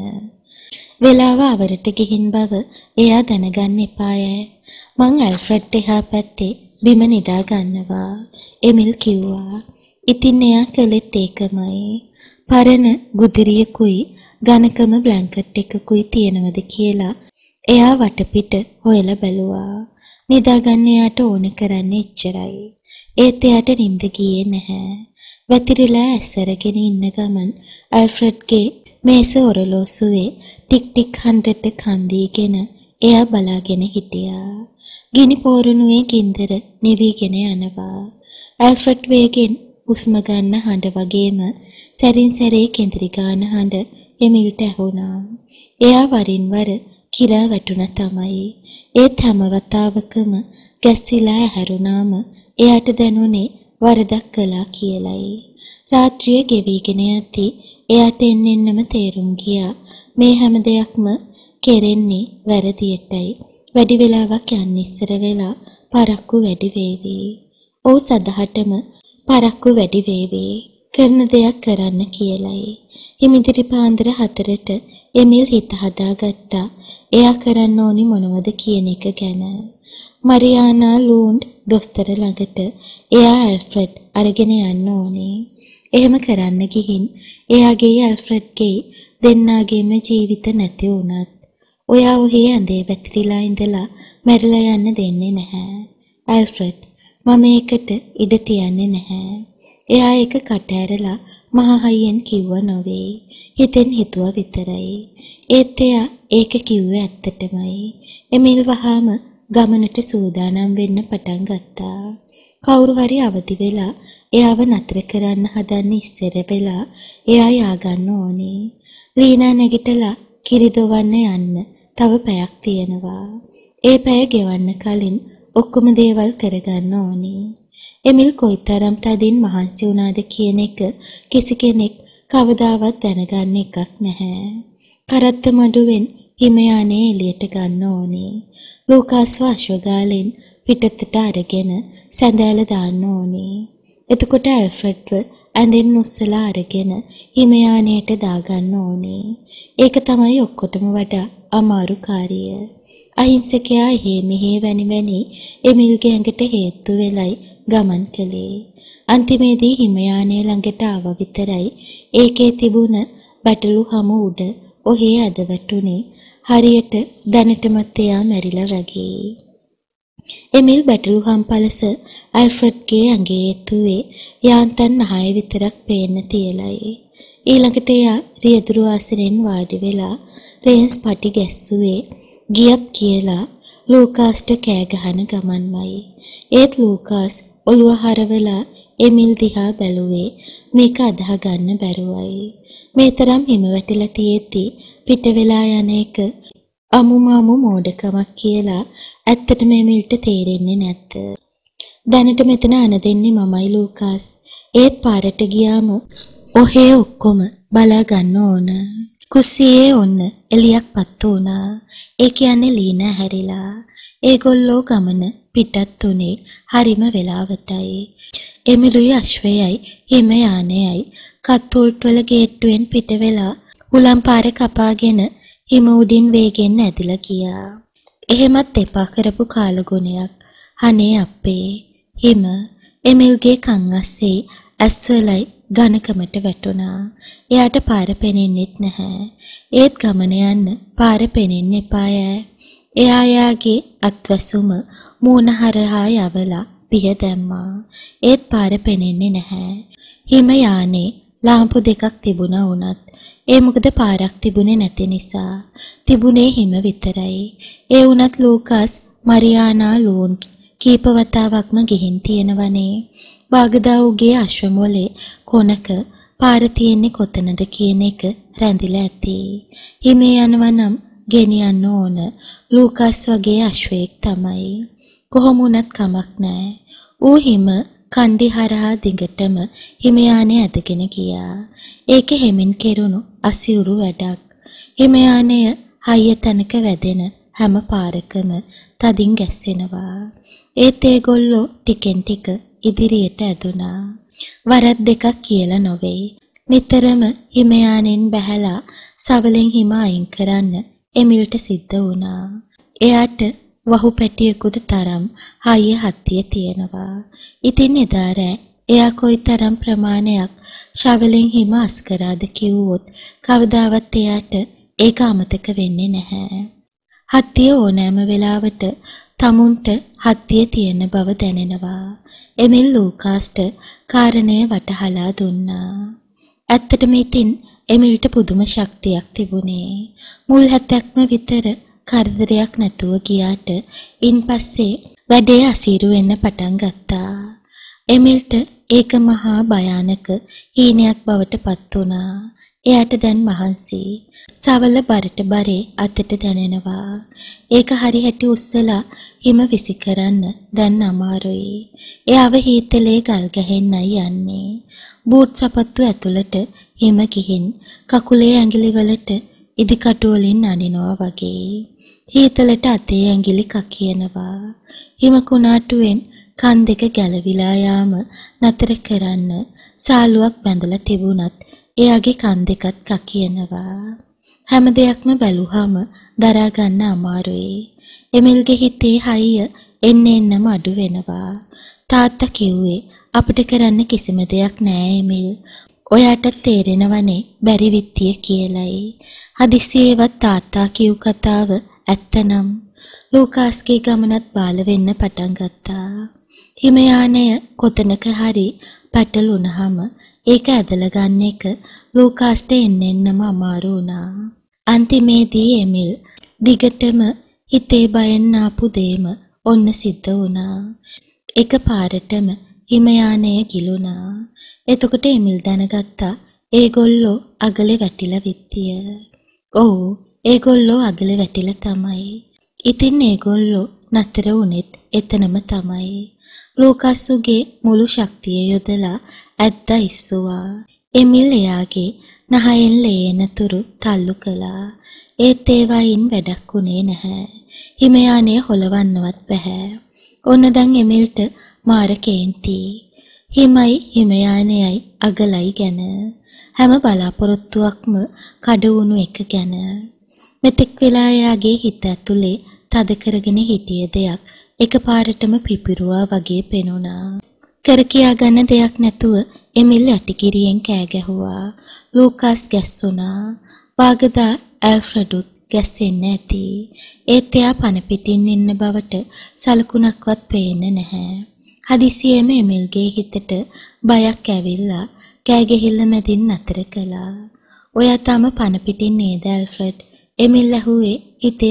Speaker 1: වෙලාව අවරට ගිහින් බව එයා දැනගන්න එපායයි. මං ඇල්ෆ්‍රඩ් එහා පැත්තේ බිම නිදා ගන්නවා. එමිල් කිව්වා. ඉතින් එයා කළෙත් ඒකමයි. පරණ ගුදිරියකුයි ඝනකම බ්ලැන්කට් එකකුයි තියෙනවද කියලා එයා වටපිට හොයලා බැලුවා. නිදාගන්න එයාට ඕන කරන්නේ එච්චරයි. ඒත් එයාට නිින්ද ගියේ නැහැ. වැතිරිලා ඇස්සරගෙන ඉන්න ගමන් ඇල්ෆ්‍රඩ්ගේ මේස ඔරලෝසුවේ ටික් ටික් හන්දට කන්දීගෙන එයා බලාගෙන හිටියා. ගිනි පෝරණුවේ ගින්දර නිවිගෙන යනවා. ඇල්ෆ්‍රඩ් වේගෙන් හුස්ම ගන්න හඬ වගේම සැරින් සැරේ කෙඳිරි ගාන හඬ එමිල්ට ඇහුණා. එයා වරින් වර කිරා වැටුණා තමයි. ඒත් හැම වතාවකම ගැස්සිලා ඇහැරුණාම එයාට දැනුනේ වරදක් කළා කියලයි. රාත්‍රිය ගෙවිගෙන යද්දී එයාට එන්නෙන්නම තේරුම් ගියා මේ හැම දෙයක්ම කෙරෙන්නේ වැරදියටයි. වැඩි වෙලාවක් යන්න ඉස්සර වෙලා පරක්කු වැඩි වේවි. ඔව් සදහටම පරක්කු වැඩි වේවි. කරන දෙයක් කරන්න කියලයි. හිමිදිරි පාන්දර හතරට එමිල් හිත හදාගත්තා. එයා කරන්න ඕනි මොනවද කියන එක ගැන. මරියානා ලූන්ඩ් දොස්තර ළඟට එයා ඇල්ෆ්‍රඩ් අරගෙන යන්න ඕනේ. එහෙම කරන්න ගිහින් එයාගේ ඇල්ෆ්‍රඩ්ගේ දෙන්නාගේම ජීවිත නැති වුණත් ඔයා ඔහේ ඇඳේ වැතිරිලා ඉඳලා මැරිලා යන්න දෙන්නේ නැහැ. ඇල්ෆ්‍රඩ් මම ඒකට ඉඩ තියන්නේ නැහැ. එයා ඒක කට ඇරලා මහ හයියෙන් කිව්ව නොවේ. හිතෙන් හිතුවා විතරයි. ඒත් එයා ඒක කිව්වේ ඇත්තටමයි. එමිල් වහාම ගමනට සූදානම් වෙන්න පටන් ගත්තා. කවුරු හරි අවදි වෙලා එයාව නතර කරන්න හදන්න ඉස්සර වෙලා එයා ය아가න්න ඕනේ. ලීනා නැගිටලා කිරි දොවන්න යන්න තව පැයක් තියෙනවා. ඒ පැය ගෙවන්න කලින් ඔක්කොම දේවල් කරගන්න ඕනේ. එමිල් කොයිතරම් තදින් මහන්සි වුණාද කියන එක කිසි කෙනෙක් කවදාවත් දැනගන්න එකක් නැහැ. කරත්ත මඩුවෙන් හිම යානේ එළියට ගන්න ඕනේ. ලූකාස්ව අශ්වගාලෙන් පිටතට අරගෙන සැඳෑල දාන්න ඕනේ. එතකොට ඇල්ෆ්‍රඩ්ව ඇඳෙන් උස්සලා අරගෙන හිම යානයට දාගන්න ඕනේ. ඒක තමයි ඔක්කොටම වඩා අමාරු කාර්යය. අහිංසකයා එහෙ මෙහෙ වැනි වැනි එමිල්ගේ ඇඟට හේතු වෙලයි ගමන් කළේ. අන්තිමේදී හිම යානයේ ළඟට ආව විතරයි ඒකේ තිබුණ බැටළු හමු උඩ ඔහේ අද වැටුනේ. හරියට දැනටමත් එයා මැරිලා වගේ. එමිල් බැටළු හම්පලස ඇල්ෆ්‍රඩ්ගේ ඇඟේ එතුවේ යාන්තම් නහය විතරක් පේන්න තියලයි. ඊළඟට එයා රියදුරු ආසනෙන් වාඩි වෙලා රේන්ස් පටි ගැස්සුවේ ගියප් කියලා ලූකාස්ට කෑ ගහන ගමන්මයි. ඒත් ලූකාස් ඔළුව හරවලා එමිල් දිහා බැලුවේ මේක අදහ ගන්න බැරුවයි. මේ තරම් හිම වැටිලා තියෙද්දි පිට වෙලා යන එක අමුමාමු මෝඩකමක් කියලා ඇත්තටම එමිල්ට තේරෙන්නේ නැත්ද? දැනට මෙතන අන දෙන්නේ මමයි ලූකාස්. ඒත් පාරට ගියාම ඔහේ ඔක්කොම බලා ගන්න ඕන. කුස්සියේ ඔන්න එලියක් පත්තු වුණා. ඒ කියන්නේ ලීනා හැරිලා. ඒගොල්ලෝ ගමන පිටත් උනේ හරිම වෙලාවටයි. එමිලුයි අශ්වයයි හිම යානයයි කත්තුල්ට්වල ගේට්ටුවෙන් පිට වෙලා හුලම් පාරේ කපාගෙන හිම උඩින් වේගෙන් ඇදිලා ගියා. එහෙමත් එපා කරපු කාලගුණයක්. අනේ අපේ හිම එමිල්ගේ කන් අස්සේ ඇස්වලයි ඝනකමට වැටුණා. එයාට පාර පෙනෙන්නෙත් නැහැ. ඒත් ගමන යන්න පාර පෙනෙන්න එපාය. එයා යාගේ අත්වැසුම මූණ හරහා යවලා පිය දැම්මා. ඒත් පාර පෙනෙන්නේ නැහැ. හිම යානේ ලාම්පු දෙකක් තිබුණා වුණත් ඒ මොකද පාරක් තිබුණේ නැති නිසා. තිබුණේ හිම විතරයි. ඒ වුණත් ලූකාස් මරියානා ලූන් කීප වතාවක්ම ගිහින් තියෙනවනේ. වාගදාවුගේ අශ්වමොලේ කොනක පාර තියෙන්නේ කොතනද කියන එක රැඳිලා ඇති. හිමේ යනවා නම් ගෙනියන්න ඕන ලූකාස් වගේ අශ්වයෙක් තමයි. කොහොම වුණත් කමක් නැහැ. ඌ හිම කණ්ඩි හරහා දිගටම හිම යානේ ඇදගෙන ගියා. ඒක හෙමින් කෙරුණු අසියුරු වැඩක්. හිම යානය හයිය තැනක වැදෙන හැම පාරකම තදින් ගැස්සෙනවා. ඒත් ඒගොල්ලෝ ටිකෙන් ටික ඉදිරියට ඇදුනා. වරක් දෙකක් කියලා නොවේ. නිතරම හිම යානෙන් බැහැලා සවලෙන් හිම අයින් කරන්න එමිල්ට සිද්ධ වුණා. එයාට වහු පැටියෙකුට තරම් හයිය හත්තිය තියෙනවා. ඉතින් එදා රෑ එයා කොයිතරම් ප්‍රමාණයක් ශවලෙන් හිම අස් කරාද කිව්වොත් කවදාවත් එයාට ඒක අමතක වෙන්නේ නැහැ. හත්තිය ඕනෑම වෙලාවට තමුන්ට හත්තිය තියෙන බව දැනෙනවා. එමිල් ලූකාස්ට කාරණය වටහලා දුන්නා. ඇත්තටම ඉතින් එමිල්ට පුදුම ශක්තියක් තිබුණේ. මුල් හැතැක්ම විතර කරදරයක් නැතුව ගියාට ඉන්පස්සේ වැඩේ අසීරු වෙන්න පටන් ගත්තා. එමිල්ට ඒක මහා භයානක හීනයක් බවට පත් වුණා. එයාට දැන් මහන්සි. සවල බරට බරේ අතට දැනෙනවා. ඒක හරි හැටි උස්සලා හිම විසි කරන්න දැන් අමාරුයි. එයාව හීතලේ ගල් ගහෙන්නයි යන්නේ. බූට් සපත්තු ඇතුළට හිම ගිහින් කකුලේ ඇඟිලි වලට ඉදිකටු වලින් අනිනවා වගේ. හීතලට අතේ ඇඟිලි කකියනවා. හිම කුණාටුවෙන් කන් දෙක ගැලවිලා යාම නතර කරන්න සාලුවක් බැඳලා තිබුණත් එයාගේ කන් දෙකත් කකියනවා. හැම දෙයක්ම බැලුවාම දරා ගන්න අමාරුයි. එමිල්ගේ හිතේ හයිය එන්න එන්නම අඩු වෙනවා. තාත්තා කිව්වේ අපිට කරන්න කිසිම දෙයක් නෑ එමිල්. ඔයාට තේරෙනවනේ බැරි විත්තිය කියලයි. හදිසියේවත් තාත්තා කියු කතාව ඇත්තනම් ලූකාස්ගේ ගමනත් බාල වෙන්න පටන් ගත්තා. හිම යානය කොතනක හරි පැටලුණාම ඒක ඇදලා ගන්න එක ලූකාස්ට එන්න එන්නම අමාරු වුණා. අන්තිමේදී එමිල් දිගටම හිතේ බයෙන් ආපු දෙම ඔන්න සිද්ධ වුණා. එක පාරටම හිම යානය ගිලුණා. එතකොට එමිල් දැනගත්තා ඒගොල්ලෝ අගලේ වැටිලා විත්තිය. ඔව් ඒගොල්ලෝ අගලේ වැටිලා තමයි. ඉතින් ඒගොල්ලෝ නතර වුණෙත් එතනම තමයි. ලූකාස්ගේ මුළු ශක්තිය යොදලා ඇද්දා ඉස්සුවා. එමිල් එයාගේ නහයෙන් ලේනතුරු තල්ලු කළා. ඒත් ඒවයින් වැඩක් උනේ නැහැ. හිම යානය හොලවන්නවත් බෑ. ඔන්න දැන් එමිල්ට මාර කේන්ති. හිමයි හිම යානයයි අගලයි ගැන හැම බලාපොරොත්තුවක්ම කඩ වුණු එක ගැන. මෙතෙක් වෙලා එයාගේ හිත ඇතුලේ තද කරගෙන හිටිය දෙයක් එකපාරටම පිපිරුවා වගේ පෙනුණා. කර කියා ගන්න දෙයක් නැතුව එමිල් යටිකිරියෙන් කෑ ගැහුවා. ලූකාස් ගැස්සුණා. වාගදා ඇල්ෆ්‍රඩුත් ගැස්සෙන්න ඇති. ඒත් එයා පන පිටින් ඉන්න බවට සලකුණක්වත් පේන්නේ නැහැ. හදිසියෙම එමිල්ගේ හිතට බයක් ඇවිල්ලා කෑ ගැහිල්ල මැදින් නතර කළා. ඔයා තම පන පිටින් නේද ඇල්ෆ්‍රඩ්? එමිල් ඇහුවේ හිතේ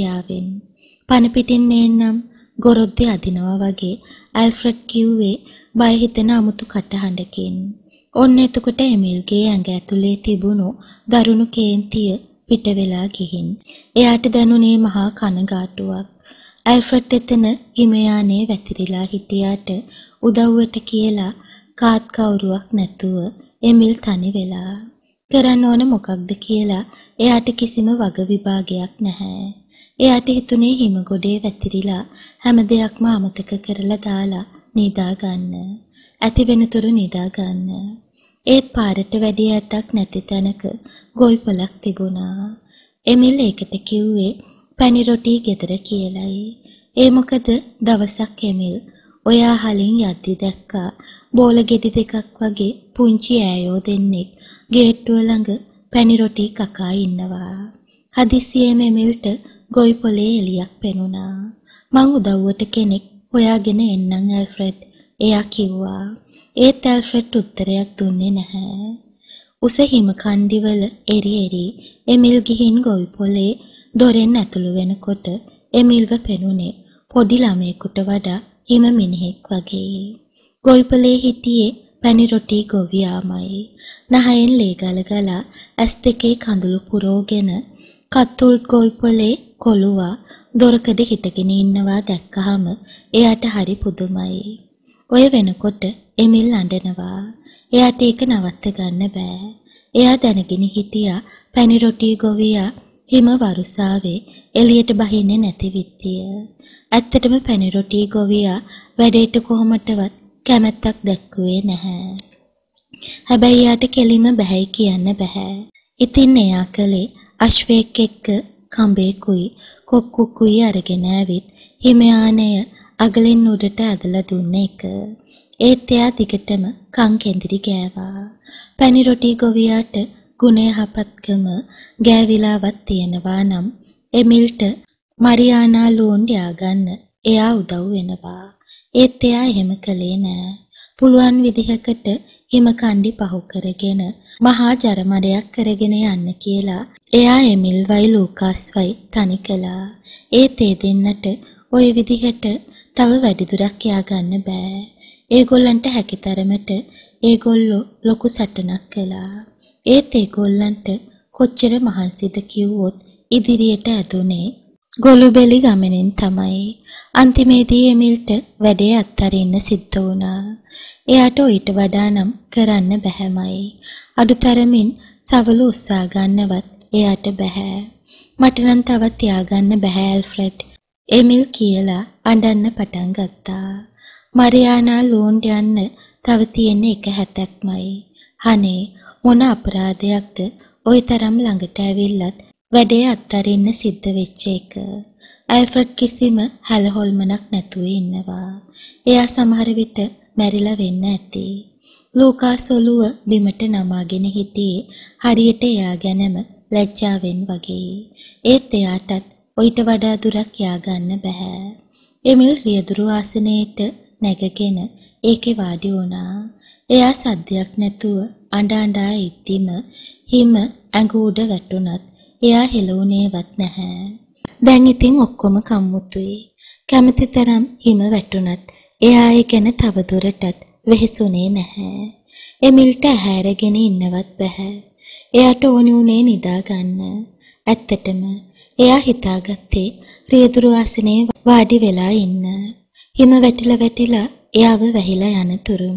Speaker 1: දෙගිඩියාවෙන්. පන පිටින් නේනම් ගොරොද්දේ අදිනවා වගේ ඇල්ෆ්‍රඩ් කිව්වේ බය හිතෙන අමුතු කටහඬකින්. ඔන්න එතකොට එමිල්ගේ ඇඟ ඇතුලේ තිබුණු දරුණු කේන්තිය පිට වෙලා ගිහින්. එයාට දැනුනේ මහා කනගාටුවක්. ඇල්ෆ්‍රඩ් එතන හිමයානේ වැතිරිලා හිටියාට උදව්වට කියලා කාත් කවුරුවක් නැතුව එමිල් තනි වෙලා. කරන්න ඕන මොකක්ද කියලා එයාට කිසිම වග විභාගයක් නැහැ. එයාට හිතුනේ හිම ගොඩේ වැතිරිලා හැම දෙයක්ම අමතක කරලා දාලා නිදා ගන්න. ඇති වෙනතුරු නිදා ගන්න. ඒත් පාරට වැඩි ඈතක් නැති තැනක ගොවිපලක් තිබුණා. එමිල් ඒකට කිව්වේ පැණි රොටි ගෙදර කියලයි. ඒ මොකද දවසක් එමිල් ඔයා හලින් යද්දි දැක්කා බෝල ගෙඩි දෙකක් වගේ පුංචි ඈයෝ දෙන්නෙක් ගේට්ටුව ළඟ පැණි රොටි කකා ඉන්නවා. හදිස්සියෙම එමිල්ට ගොවිපොලේ එළියක් පෙනුණා. මං උදව්වට කෙනෙක් හොයාගෙන එන්නම් ඇල්ෆ්‍රඩ්, එයා කිව්වා. ඒත් ඇල්ෆ්‍රඩ් උත්තරයක් දුන්නේ නැහැ. උස හිම කණ්ඩිවල එරි එරි එමිල් ගිහින් ගොවිපොලේ දොරෙන් ඇතුළු වෙනකොට එමිල්ව පෙනුනේ පොඩි ළමයෙකුට වඩා හිම මිනිහෙක් වගේ. ගොවිපොලේ හිටියේ පැණි රොටි ගොවියාමයි. නහයෙන් ලේ ගලගලා ඇස් දෙකේ කඳුළු පුරෝගෙන කත්තුල් ගොවිපොලේ කොළුවා දොරකඩ හිටගෙන ඉන්නවා දැක්කහම එයාට හරි පුදුමයි. ඔය වෙනකොට එමිල් අඬනවා. එයාට ඒක නවත්ත ගන්න බෑ. එයා දැනගෙන හිටියා පැණි රොටි ගොවියා හිම වරුසාවේ එළියට බහින්නේ නැති විත්තිය. ඇත්තටම පැණි රොටි ගොවියා වැඩේට කොහොමටවත් කැමැත්තක් දැක්ුවේ නැහැ. හැබැයි යාට කෙලිම බැහැයි කියන්න බෑ. ඉතින් එයා කලේ අශ්වයෙක් එක්ක කඹේකුයි කොක්කුකුයි අරගෙන ඇවිත් හිමයානය අගලින් උඩට ඇදලා දුන්න එක. ඒත් එයා දිගටම කන් කෙන්දිරි ගෑවා. පැණි රොටි ගොවියාට ගුණ යහපත්කම ගෑවිලාවත් තියෙනවා නම් එමිල්ට මරියානා ලූන් ය아가න්න එයා උදව් වෙනවා. ඒත් එයා එහෙම කළේ නෑ. පුළුවන් විදිහකට හිම කණ්ඩි පහු කරගෙන මහා ජරමඩයක් කරගෙන යන්න කියලා එයා එමිල්වයි ලූකාස්වයි තනි කළා. ඒත් ඒ දෙන්නට ওই විදිහට තව වැඩි දුරක් ය아가න්න බෑ. ඒගොල්ලන්ට හැකිතරමට ඒගොල්ලෝ ලොකු සටනක් කළා. ඒත් ඒගොල්ලන්ට කොච්චර මහන්සිද කිව්වොත් ඉදිරියට ඇදුනේ ගොළුබෙලි ගමනින් තමයි. අන්තිමේදී එමිල්ට වැඩේ අත්හරින්න සිද්ධ වුණා. එයාට ඊට වඩා නම් කරන්න බැහැමයි. අඩුතරමින් සවලු උස්සා ගන්නවත් එයාට බෑ. මට නම් තවත් තියාගන්න බෑ ඇල්ෆ්‍රඩ්, එමිල් කියලා අඬන්න පටන් ගත්තා. මරියානා ලූන්ඩ් යන්න තව තියෙන එක හැතක්මයි. අනේ මොන අපරාධයක්ද ওই තරම් ළඟට ඇවිල්ලත් වැඩේ අත්හරින්න සිද්ධ වෙච්ච එක. ඇල්ෆ්‍රඩ් කිසිම හැලහොල්මනක් නැතුව ඉන්නවා. එයා සමහර විට මැරිලා වෙන්න ඇති. ලූකාස් ඔළුව බිමට නමාගෙන හිටියේ හරියට එයා ගැනම ලැජ්ජාවෙන් වගේ. ඒත් එයාටත් ඔයිට වඩා දුරක් ය아가න්න බෑ. එමිල් රියදුරු ආසනයේට නැගගෙන ඒකේ වාඩි වුණා. එයා සද්දයක් නැතුව අඬ අඬා ඉද්දිම හිම ඇඟ උඩ වැටුණත් එයා හෙළුණේවත් නැහැ. දැන් ඉතින් ඔක්කොම කම්මුතුයි. කැමති තරම් හිම වැටුණත් එයා ඒ ගැන තව දුරටත් වෙහෙසුනේ නැහැ. එමිල්ට ඇහැරගෙන ඉන්නවත් බෑ. එයාට ඕනි උනේ නිදා ගන්න. ඇත්තටම එයා හිතාගත්තේ රියදුරු ආසනේ වාඩි වෙලා ඉන්න. හිම වැටිලා වැටිලා එයාව වැහිලා යන තුරුම.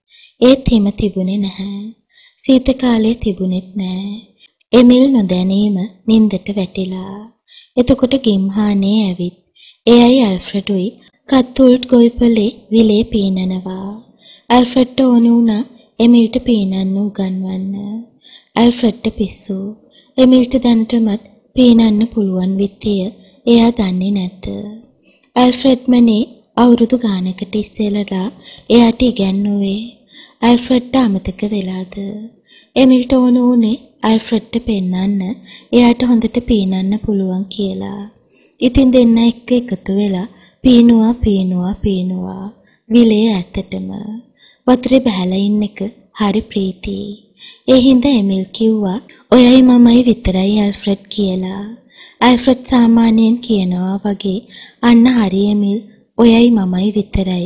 Speaker 1: ඒත් හිම තිබුණේ නැහැ. සීත කාලේ තිබුණෙත් නැහැ. එමිල් නොදැනීම නින්දට වැටිලා. එතකොට ගිම්හානේ ඇවිත් එයයි ඇල්ෆ්‍රඩුයි කත්තුල්ට් ගොවිපලේ විලේ පීනනවා. ඇල්ෆ්‍රඩ්ට ඕන වුණා එමිල්ට පීනන්න උගන්වන්න. ඇල්ෆ්‍රඩ්ට පිස්සු. එමිල්ට දැනටමත් පීනන්න පුළුවන් විත්තිය එයා දන්නේ නැත. ඇල්ෆ්‍රඩ්මනේ අවුරුදු ගානකට ඉස්සෙල්ලා එයාට ඉගැන්නුවේ. ඇල්ෆ්‍රඩ්ට අමතක වෙලාද? එමිල්ට ඕන උනේ ඇල්ෆ්‍රඩ්ට පෙන්නන්න එයාට හොඳට පීනන්න පුළුවන් කියලා. ඉතින් දෙන්න එක්ක එකතු වෙලා පීනුවා පීනුවා පීනුවා විලේ ඇත්තටම. වතුරේ බහලා ඉන්න එක හරි ප්‍රීතියි. ඒ හින්දා එමිල් කිව්වා ඔයයි මමයි විතරයි ඇල්ෆ්‍රඩ් කියලා. ඇල්ෆ්‍රඩ් සාමාන්‍යයෙන් කියනවා වගේ අන්න හරි එමිල් ඔයයි මමයි විතරයි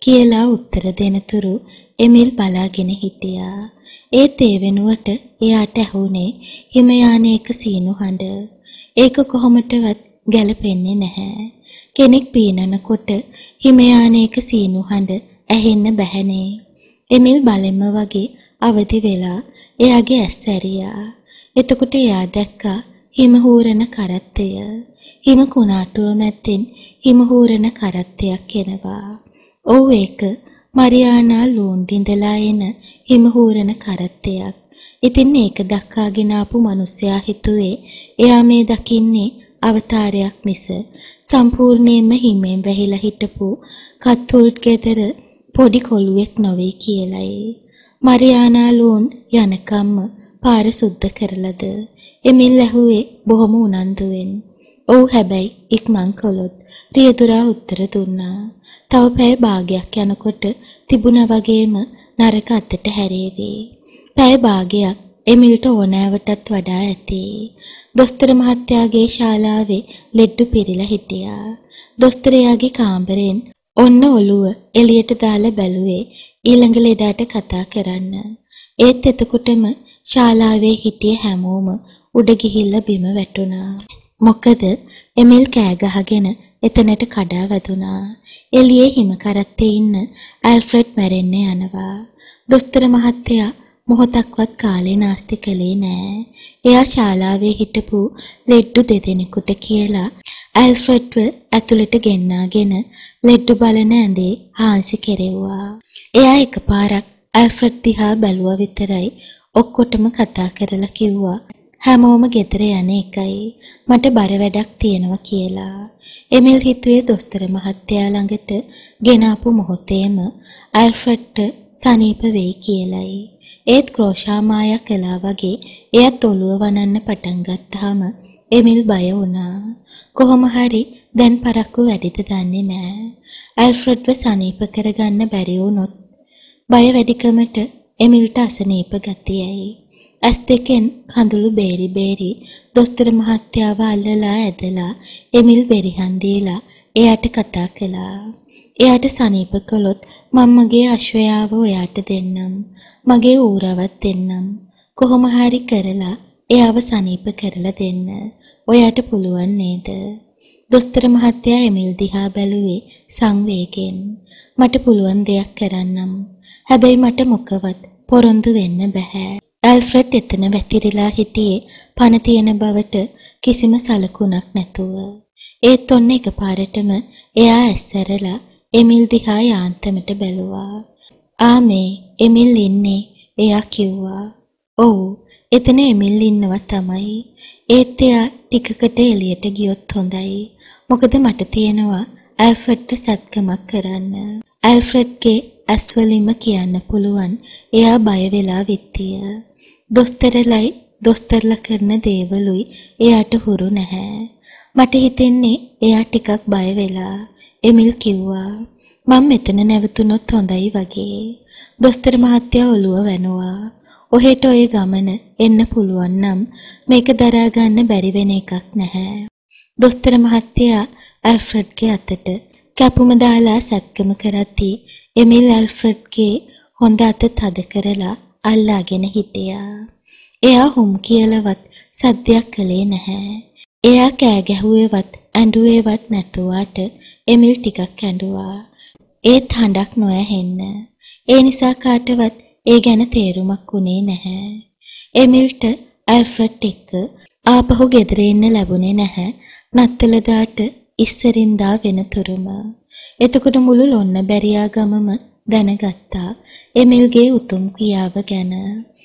Speaker 1: කියලා උත්තර දෙනතුරු එමිල් බලාගෙන හිටියා. ඒත් ඒ වෙනුවට එයාට ඇහුනේ හිම යානයක සීනු හඬ. ඒක කොහොමදවත් ගැලපෙන්නේ නැහැ. කෙනෙක් පීනනකොට හිම යානයක සීනු හඬ ඇහෙන්න බැහැනේ. එමිල් බලෙන්ම වගේ අවදි වෙලා එයාගේ ඇස් ඇරියා. එතකොට එයා දැක්කා හිම හූරන කරත්තය. හිම කුණාටුව මැද්දෙන් හිම හූරන කරත්තයක් එනවා. ඔව් ඒක මරියානා ලූන්ඩින්දලා එන හිම හූරන කරත්තයක්. ඉතින් ඒක දක්කාගෙන ආපු මිනිස්සයා හිතුවේ එයා මේ දකින්නේ අවතාරයක් මිස සම්පූර්ණයෙන්ම හිමෙන් වැහිලා හිටපු කත්තුල්ට් ගෙදර පොඩි කොළුවෙක් නොවේ කියලයි. මරියානා ලූන් යනකම්ම පාර සුද්ධ කරලද? එමිල් ඇහුවේ බොහොම උනන්දුවෙන්. ඔව් හැබැයි ඉක්මන් කළොත්, රියදුරා උත්තර දුන්නා. තව පැය භාගයක් යනකොට තිබුණා වගේම නරක අතට හැරේවි. පැය භාගයක් එමිල්ට ඕනෑවටත් වඩා ඇති. දොස්තර මහත්තයාගේ ශාලාවේ ලෙඩ්ඩු පිරීලා හිටියා. දොස්තරයාගේ කාමරෙන් ඔන්න ඔළුව එළියට දාලා බැලුවේ ඊළඟ ලෙඩාට කතා කරන්න. ඒත් එතකොටම ශාලාවේ හිටිය හැමෝම උඩ ගිහිල්ලා බිම වැටුණා. මොකද එමිල් කෑ ගහගෙන එතනට කඩා වැදුනා. එළියේ හිම කරත්තේ ඉන්න ඇල්ෆ්‍රෙඩ් මැරෙන්න යනවා. දොස්තර මහත්තයා මොහොතක්වත් කාලේ නාස්ති කළේ නෑ. එයා ශාලාවේ හිටපු ලෙඩ්ඩු දෙදෙනෙකුට කියලා ඇල්ෆ්‍රෙඩ්ව ඇතුළට ගෙන්නාගෙන ලෙඩ්ඩු බලන ඇඳේ හාන්සි කෙරෙව්වා. එයා එකපාරක් ඇල්ෆ්‍රෙඩ් දිහා බැලුවා විතරයි ඔක්කොටම කතා කරලා කිව්වා හැමෝම ගෙදර යන එකයි, මට බර වැඩක් තියෙනවා කියලා. එමිල් හිතුවේ දොස්තර මහත්තයා ළඟට ගෙනාපු මොහොතේම ඇල්ෆ්‍රෙඩ්ට සනීප වෙයි කියලයි. ඒත් ක්‍රෝෂා මායා කළා වගේ එයාත් ඔළුව වනන්න පටන් ගත්තාම එමිල් බය වුණා. කොහොම හරි දැන් පරක්කු වැඩිද දන්නේ නෑ. ඇල්ෆ්‍රෙඩ්ව සනීප කරගන්න බැරි වුණොත් බය වැඩිකමට එමිල්ට අසනීප ගතියයි. ඇස් දෙකෙන් කඳුළු බේරි බේරි දොස්තර මහත්තයාව අල්ලලා ඇදලා එමිල් බෙරිහන් දීලා එයාට කතා කළා. එයාට සනීප කළොත් මම මගේ අශ්වයාව ඔයාට දෙන්නම්. මගේ ඌරවත් දෙන්නම්. කොහොම හරි කරලා එයාව සනීප කරලා දෙන්න. ඔයාට පුළුවන් නේද? දොස්තර මහත්තයා එමිල් දිහා බැලුවේ සංවේගයෙන්. මට පුළුවන් දෙයක් කරන්නම්. හැබැයි මට මොකවත් පොරොන්දු වෙන්න බෑ. ඇල්ෆ්‍රෙඩ් එතන වැතිරිලා හිටියේ පණ තියෙන බවට කිසිම සලකුණක් නැතුව. ඒත් ඔන්න එකපාරටම එයා ඇස්සරලා එමිල් දිහා යාන්තමට බැලුවා. "ආ මේ එමිල් ඉන්නේ," එයා කිව්වා. "ඔව්, එතන එමිල් ඉන්නවා තමයි. ඒත් එයා ටිකකට එළියට ගියොත් හොඳයි. මොකද මට තියෙනවා ඇල්ෆ්‍රෙඩ්ට සත්කමක් කරන්න." ඇල්ෆ්‍රෙඩ්ගේ ඇස්වලින්ම කියන්න පුළුවන් එයා බය වෙලා විත්තිය. දොස්තරලයි දොස්තරලා කරන දේවලුයි එයාට හුරු නැහැ. මට හිතෙන්නේ එයා ටිකක් බය වෙලා. එමිල් කිව්වා. "මම මෙතන නැවතුනොත් හොඳයි වගේ." දොස්තර මහත්තයා ඔළුව වැනුවා. "ඔහෙට ඔය ගමන එන්න පුළුවන් නම් මේක දරා ගන්න බැරි වෙන එකක් නැහැ." දොස්තර මහත්තයා ඇල්ෆ්‍රෙඩ්ගේ අතට කැපුම දාලා සත්කම කරද්දී එමිල් ඇල්ෆ්‍රෙඩ්ගේ හොඳ අත තද කරලා අල්ලාගෙන හිටියා. එයා හුම් කියලාවත් සද්දයක් කළේ නැහැ. එයා කෑ ගැහුවේවත් ඇඬුවේවත් නැතුවාට එමිල් ටිකක් ඇඬුවා. ඒත් හඬක් නොඇහෙන්න. ඒ නිසා කාටවත් ඒ ගැන තේරුමක් උනේ නැහැ. එමිල්ට ඇල්ෆ්‍රෙඩ් එක්ක ආපහු ගෙදර එන්න ලැබුණේ නැහැ. නත්තලදාට ඉස්සරින්දා වෙනතුරුම. එතකොට මුළු ලොන්න බැරියා ගමම දැනගත්තා එමිල්ගේ උතුම් ක්‍රියාව ගැන.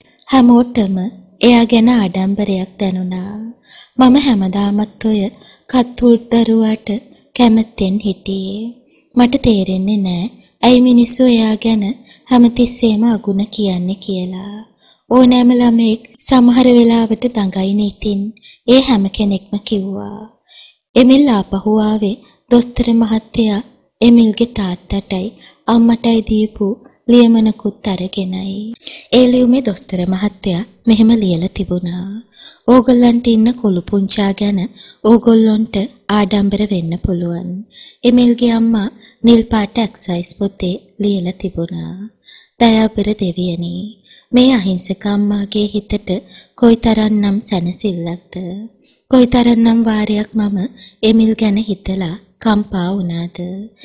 Speaker 1: හැමෝටම එයා ගැන ආඩම්බරයක් දැනුණා. "මම හැමදාමත් ඔය කත්තුල්ට් දරුවාට කැමැත්තෙන් හිටියේ. මට තේරෙන්නේ නෑ ඇයි මිනිස්සු එයා ගැන හැමතිස්සෙම අගුණ කියන්නේ කියලා. ඕනෑම ළමෙක් සමහර වෙලාවට දඟයිනේ ඉතින්." ඒ හැම කෙනෙක්ම කිව්වා. එමිල් ආපහු ආවේ දොස්තර මහත්තයා එමිල්ගේ තාත්තටයි අම්මටයි දීපු ලියමනකුත් අරගෙනයි. ඒ ලියුමේ දොස්තර මහත්තයා මෙහෙම ලියලා තිබුණා. ඕගොල්ලන්ට ඉන්න කුළු පුංචා ගැන ඕගොල්ලොන්ට ආඩම්බර වෙන්න පුළුවන්. එමිල්ගේ අම්මා නිල් පාට එක්සයිස් පොතේ ලියලා තිබුණා. දයාබර දෙවියනි, මේ අහිංසක අම්මාගේ හිතට කොයිතරම්නම් සැනසෙල්ලක්ද. කොයිතරම්නම් වාරයක් මම එමිල් ගැන හිතලා කම්පා වුණාද.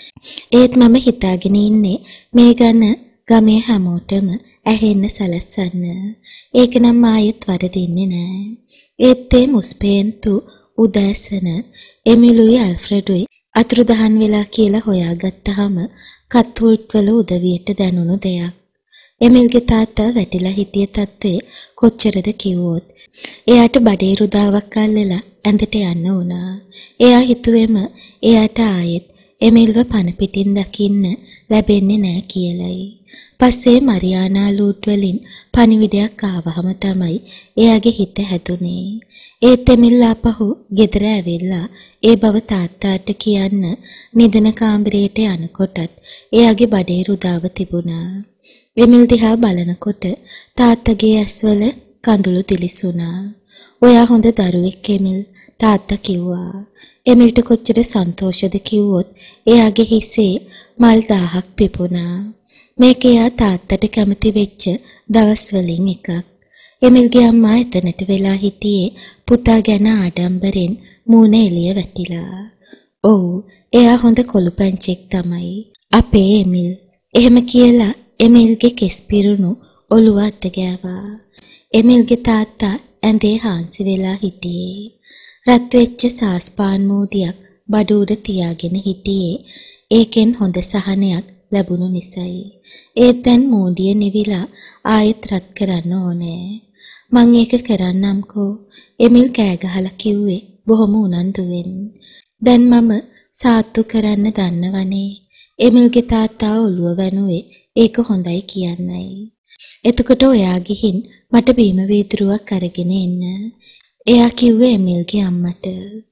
Speaker 1: ඒත් මම හිතාගෙන ඉන්නේ මේ ගැන ගමේ හැමෝටම ඇහෙන්න සලස්සන්න. ඒක නම් ආයෙත් වරදින්නේ නෑ. ඒත් ඒ මුස්පේන්තු උදෑසන එමිලුයි ඇල්ෆ්‍රෙඩුයි අතුරුදහන් වෙලා කියලා හොයාගත්තාම කත්වුඩ් වල උදවියට දැනුණු දෙයක්. එමිල්ගේ තාත්තා වැටිලා හිටිය තත්ත්වය කොච්චරද කිව්වොත් එයාට බඩේ රුදාවක් අල්ලලා ඇඳට යන්න වුණා. එයා හිතුවේම එයාට ආයෙත් එමිල්ව පන පිටින් දකින්න ලැබෙන්නේ නෑ කියලයි. පස්සේ මරියානා ලූට් වලින් පණිවිඩයක් ආවහම තමයි එයාගේ හිත හැදුනේ. ඒත් එමිල් ආපහු ගෙදර ඇවිල්ලා ඒ බව තාත්තාට කියන්න නිදන කාමරයට යනකොටත් එයාගේ බඩේ රුදාව තිබුණා. එමිල් දිහා බලනකොට තාත්තගේ ඇස්වල කඳුළු දිලිසුණා. ඔයා හොඳ දරුවෙක් එමිල්, තාත්තා කිව්වා. එමිල්ට කොච්චර සන්තෝෂද කිව්වොත් එයාගේ හිසේ මල් දාහක් පිපුණා. මේක එයා තාත්තට කැමති වෙච්ච දවස් වලින් එකක්. එමිල්ගේ අම්මා එතනට වෙලා හිටියේ පුතා ගැන ආඩම්බරෙන් මූණ එළිය වැටිලා. ඔව්, එයා හොඳ කොළු පැංචෙක් තමයි. අපේ එමිල්. එහෙම කියලා එමිල්ගේ කෙස් පිරුණු ඔළුව අත ගෑවා. එමිල්ගේ තාත්තා ඇඳේ හාන්සි වෙලා හිටියේ. රත් වෙච්ච සාස්පාන් මූදියක් බඩ උඩ තියාගෙන හිටියේ. ඒකෙන් හොඳ සහනයක් ලැබුණු නිසායි. ඒත් දැන් මූදිය නිවිලා ආයෙත් රත් කරන්න ඕනේ. මං ඒක කරන්නම්කෝ. එමිල් කෑ ගහලා කිව්වේ බොහොම උනන්දුවෙන්. දැන් මම සාත්තු කරන්න දන්නවනේ. එමිල්ගේ තාත්තා ඔළුව වැනුවේ ඒක හොඳයි කියන්නයි. එතකොට ඔයා ගිහින් මට බීම වීදුරුවක් අරගෙන එන්න. එයා කිව්වේ එමිල්ගේ අම්මට.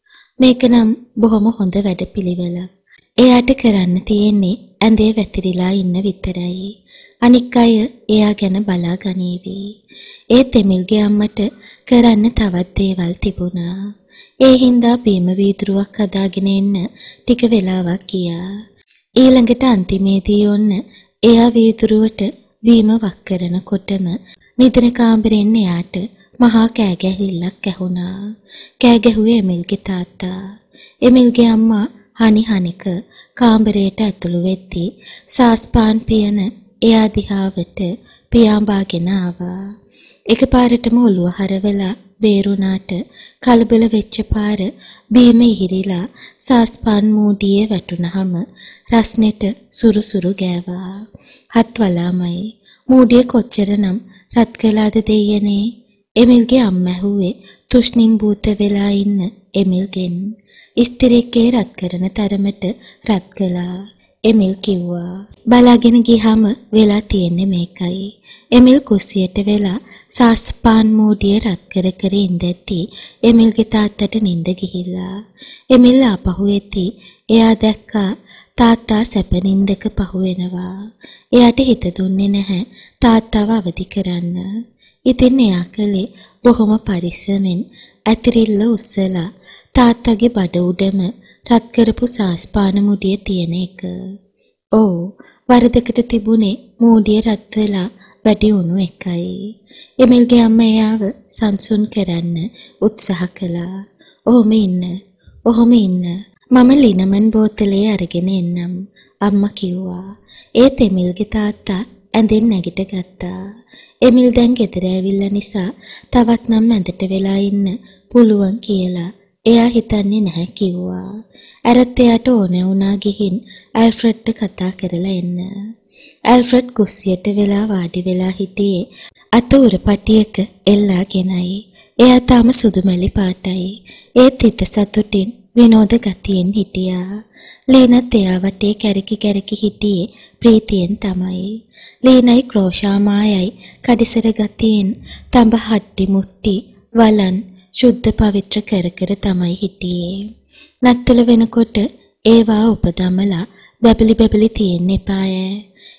Speaker 1: මේක නම් බොහොම හොඳ වැඩපිළිවෙලක්. එයාට කරන්න තියෙන්නේ ඇඳේ වැතිරිලා ඉන්න විතරයි. අනික් අය එයා ගැන බලා ගනීවි. ඒත් එමිල්ගේ අම්මට කරන්න තවත් දේවල් තිබුණා. ඒ හින්දා බීම වීදුරුවක් හදාගෙන එන්න ටික වෙලාවක් ගියා. ඊළඟට අන්තිමේදී ඔන්න එයා වීදුරුවට බීම වක් කරනකොටම නිදන කාමරෙන් එයාට මහා කෑ ගැහිල්ලක් ඇහුණා. කෑ ගැහුවේ එමිල්ගේ තාත්තා. එමිල්ගේ අම්මා හනි හනික කාමරයට ඇතුළු වෙද්දී සාස්පාන් පියන එයා දිහාවට පියාඹාගෙන ආවා. එකපාරටම ඔළුව හරවලා බේරුණාට කලබල වෙච්ච පාර බීම ඉහිරිලා සාස්පාන් මූඩියේ වැටුනහම රස්නෙට සුරුසුරු ගෑවා. හත් වලාමයි. මූඩිය කොච්චරනම් රත් කළාද දෙයනේ. එමිල්ගේ අම්මා ඇහුවේ තුෂ්ණින් භූත වෙලා ඉන්න එමිල්ගෙන්. ඉස්තිරිකේ රත් කරන තරමට රත් කළා. එමිල් කිව්වා. බලාගෙන ගියාම වෙලා තියෙන්නේ මේකයි. එමිල් කුස්සියට වෙලා සාස්පාන් මූඩිය රත් කර කර ඉඳද්දී එමිල්ගේ තාත්තට නිින්ද ගිහිල්ලා. එමිල් ආපහු එද්දී එයා දැක්කා තාත්තා සැප නිින්දක පහු වෙනවා. එයාට හිත දුන්නේ නැහැ තාත්තව අවදි කරන්න. ඉතින් එයා කලේ බොහොම පරිස්සමෙන් ඇතිරිල්ල උස්සලා තාත්තගේ බඩ උඩම රත් කරපු සාස්පාන මුඩිය තියෙන එක. ඔව්, වරදකට තිබුණේ මූඩිය රත් වෙලා වැඩි වුණු එකයි. එමිල්ගේ අම්මා එයාව සංසුන් කරන්න උත්සාහ කළා. ඔහොම ඉන්න, ඔහොම ඉන්න. මම ලිනමන් බෝතලේ අරගෙන එන්නම්, අම්මා කිව්වා. ඒත් එමිල්ගේ තාත්තා ඇඳෙන් නැගිට ගත්තා. එමිල් දැන් ගෙදර ඇවිල්ලා නිසා තවත් නම් ඇඳට වෙලා ඉන්න පුළුවන් කියලා එයා හිතන්නේ නැහැ කිව්වා. ඇරත් එයාට ඕනේ වුණා ගිහින් ඇල්ෆ්‍රෙඩ්ට කතා කරලා එන්න. ඇල්ෆ්‍රෙඩ් කුස්සියට වෙලා වාඩි වෙලා හිටියේ අත උරපටියක එල්ලාගෙනයි. එයා තාම සුදු මැලි පාටයි. ඒත් හිත සතුටින් විනෝද ගතියෙන් හිටියා. ලීනත් එයා වටේ කැරකි කැරකි හිටියේ ප්‍රීතියෙන් තමයි. ලීනයි ක්‍රෝෂාමායයි කඩිසර ගතියෙන් තඹ හට්ටි මුට්ටි වලන් ශුද්ධ පවිත්‍ර කර කර තමයි හිටියේ. නත්තල වෙනකොට ඒවා උපදමලා බැබලි බැබලි තියෙන්න එපාය.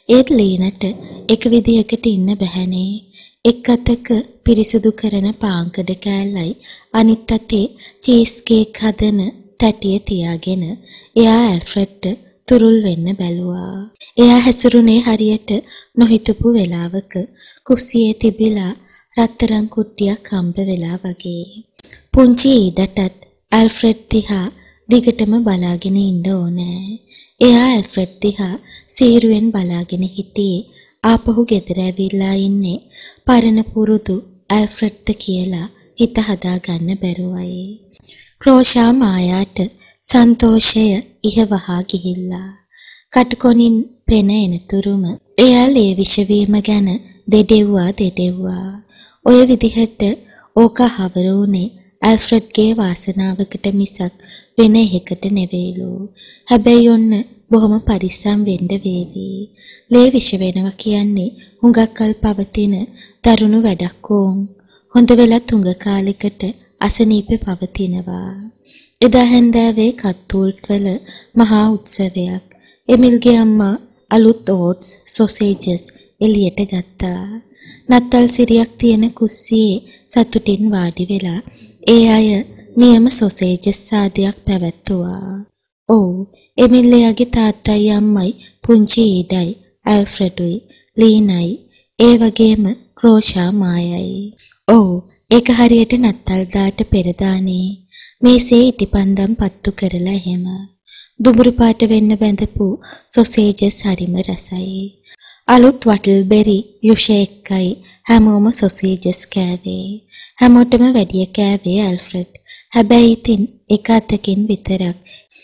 Speaker 1: ඒත් ලීනට එක විදිහකට ඉන්න බැහැනේ. එක් අතක පිරිසුදු කරන පාංකඩ කෑල්ලයි අනිත් අතේ චීස් කේක් හදන තැටිය තියාගෙන එයා ඇල්ෆ්‍රෙඩ්ට තුරුල් වෙන්න බැලුවා. එයා හැසිරුනේ හරියට නොහිතපු වෙලාවක කුස්සියේ තිබිලා රත්තරන් කුට්ටියක් හම්බ වෙලා වගේ. පුංචි ඊඩටත් ඇල්ෆ්‍රෙඩ් දිහා දිගටම බලාගෙන ඉන්න ඕනේ. එයා ඇල්ෆ්‍රෙඩ් දිහා සීරුවෙන් බලාගෙන හිටියේ ආපහු ගෙදර ඇවිල්ලා ඉන්නේ පරණ පුරුදු ඇල්ෆ්‍රෙඩ්ද කියලා හිත හදා ගන්න බැරුවයි. ක්‍රෝෂා මායාට සන්තෝෂය ඉහවහා ගිහිල්ලා කටකොනින් පෙන එනතුරුම එයා ලේ විෂවීම ගැන දෙඩෙව්වා දෙඩෙව්වා. ඔය විදිහට ඕක හවර උනේ ඇල්ෆ්‍රෙඩ්ගේ වාසනාවකට මිසක් වෙන එකකට නෙවෙයිලු. හැබැයි ඔන්න බොහොම පරිස්සම් වෙන්න වේවි. ලේ විෂ වෙනවා කියන්නේ හුඟක් කල් පවතින දරුණු වැඩක් ඕන්. හොඳ වෙලත් හුඟ කාලෙකට අසනීපේ පවතිනවා. එදා හැන්දෑවේ කත්තුල්ට් වල මහා උත්සවයක්. එමිල්ගේ අම්මා අලුත් ඕට්ස් සොසේජස් එළියට ගත්තා. නත්තල් සිරියක් තියෙන කුස්සියේ සතුටින් වාඩි වෙලා ඒ අය නියම සොසේජස් සාදයක් පැවැත්තුවා. ඔව් එමිල්ලයාගේ තාත්තයි අම්මයි පුංචි ඊඩයි ඇල්ෆ්‍රෙඩුයි ලීනයි ඒ වගේම ක්‍රෝෂා මායයි. ඔව් ඒක හරියට නත්තල් දාට පෙරදානේ මේසේ ඉටිපන්දම් පත්තු කරලා එහෙම. දුඹුරු පාට වෙන්න බැඳපු සොසේජස් හරිම රසයි. අලුත් වටල්බෙරි යුෂ එක්කයි හැමෝම සොසේජස් කෑවේ. හැමෝටම වැඩිය කෑවේ ඇල්ෆ්‍රෙඩ්. හැබැයි ඉතින් එක අතකින් විතරක්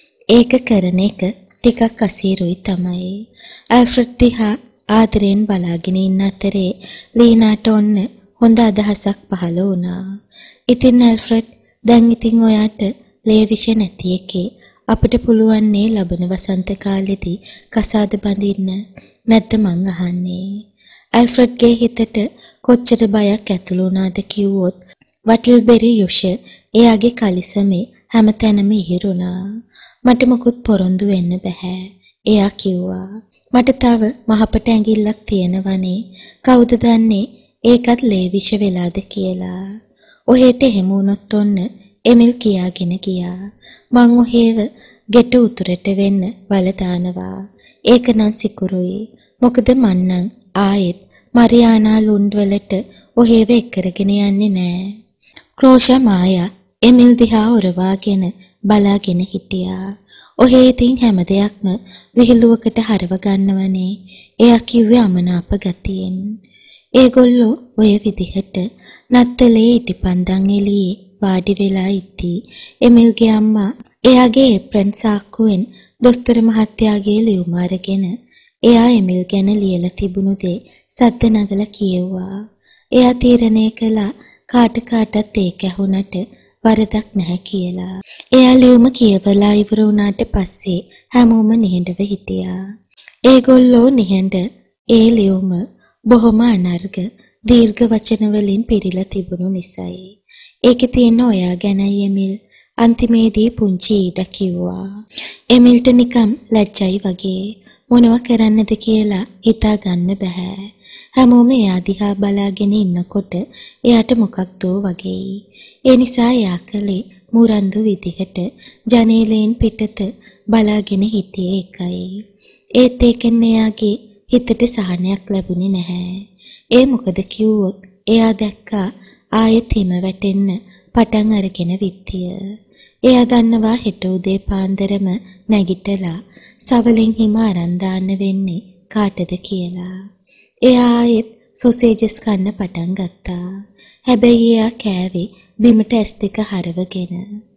Speaker 1: ඒක කරන එක ටිකක් අසීරුයි තමයි. ඇල්ෆ්‍රෙඩ් දිහා ආදරෙන් බලාගෙන ඉන්න අතරේ ලීනාට ඔන්න හොඳ අදහසක් පහළ වුණා. ඉතින් ඇල්ෆ්‍රෙඩ් දැන් ඉතින් ඔයාට ලේ විෂ නැති එකේ අපිට පුළුවන් නේ ලබන වසන්ත කාලෙදී කසාද බඳින්න නැත්ද මං අහන්නේ. ඇල්ෆ්‍රෙඩ්ගේ හිතට කොච්චර බයක් ඇතුළු වුණාද කිව්වොත් වටල්බෙරි යුෂ එයාගේ කලිසමේ හැමතැනම ඉහිරුණා. මට මොකුත් පොරොන්දු වෙන්න බෑ. එයා කිව්වා. මට තව මහපට ඇඟිල්ලක් තියෙනවනේ. කවුද දන්නේ ඒකත් ලේ විෂ වෙලාද කියලා. ඔහෙට එහෙම වුණොත් ඔන්න එමිල් කියාගෙන ගියා. මං ඔහෙව ගෙට උතුරට වෙන්න වල දානවා. ඒක නම් සිකුරුයි. මොකද මන්නම් ආයෙත් මරියානා ලුන්ඩ් වලට ඔහෙව එක්කරගෙන යන්නේ නෑ. ක්‍රෝෂා මායා එමිල් දිහා ඔරවාගෙන බලාගෙන හිටියා. ඔහේ ඉතින් හැම දෙයක්ම විහිළුවකට හරව ගන්නවනේ. එයා කිව්වේ අමනාප ගතියෙන්. ඒගොල්ලෝ ඔය විදිහට නත්තලේ ඉටිපන්දන් එළියේ වාඩි වෙලා ඉද්දී එමිල්ගේ අම්මා එයාගේ ඒප්‍රන් සාක්කුවෙන් දොස්තර මහත්තයාගේ ලියුම අරගෙන එයා එමිල් ගැන ලියලා තිබුණු දේ සද්ද නගලා කියෙව්වා. එයා තීරණය කළා කාට කාටත් ඒක ඇහුණට වරදක් නැහැ කියලා. එයා ලියුම කියවලා ඉවර වුණාට පස්සේ හැමෝම නිහඬව හිටියා. ඒගොල්ලෝ නිහඬ ඒ ලියුම බොහොම අනර්ග දීර්ඝ වචන වලින් පිරීලා තිබුණු නිසායි. ඒකේ තියෙන ඔයා ගැනයි එමිල් අන්තිමේදී පුංචි ඊට කිව්වා. එමිල්ට නිකම් ලැජ්ජයි වගේ මොනව කරන්නද කියලා හිතා ගන්න බෑ. හැමෝම එයා දිහා බලාගෙන ඉන්නකොට එයාට මොකක්දෝ වගේයි. ඒ නිසා එයා කලේ මුරන්දු විදිහට ජනේලෙන් පිටත බලාගෙන හිටියේ එකයි. ඒත් ඒකෙන් එයාගේ හිතට සහනයක් ලැබුණේ නැහැ. ඒ මොකද කිව්වොත් එයා දැක්කා ආයෙත් හිම වැටෙන්න පටන් අරගෙන විත්තිය. එයා දන්නවා හෙට උදේ පාන්දරම නැගිටලා සවලෙන් හිම අරන් දාන්න වෙන්නේ කාටද කියලා. එයා ආයෙත් සොසේජස් කන්න පටන් ගත්තා. හැබැයි එයා කෑවේ බිමට ඇස් දෙක හරවගෙන.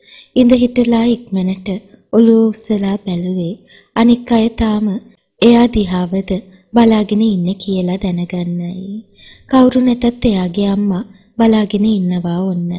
Speaker 1: ඉඳ හිටලා ඉක්මනට ඔළුව උස්සලා බැලුවේ අනික් අය තාම එයා දිහාවද බලාගෙන ඉන්නේ කියලා දැනගන්නයි. කවුරු නැතත් එයාගේ අම්මා බලාගෙන ඉන්නවා ඔන්න.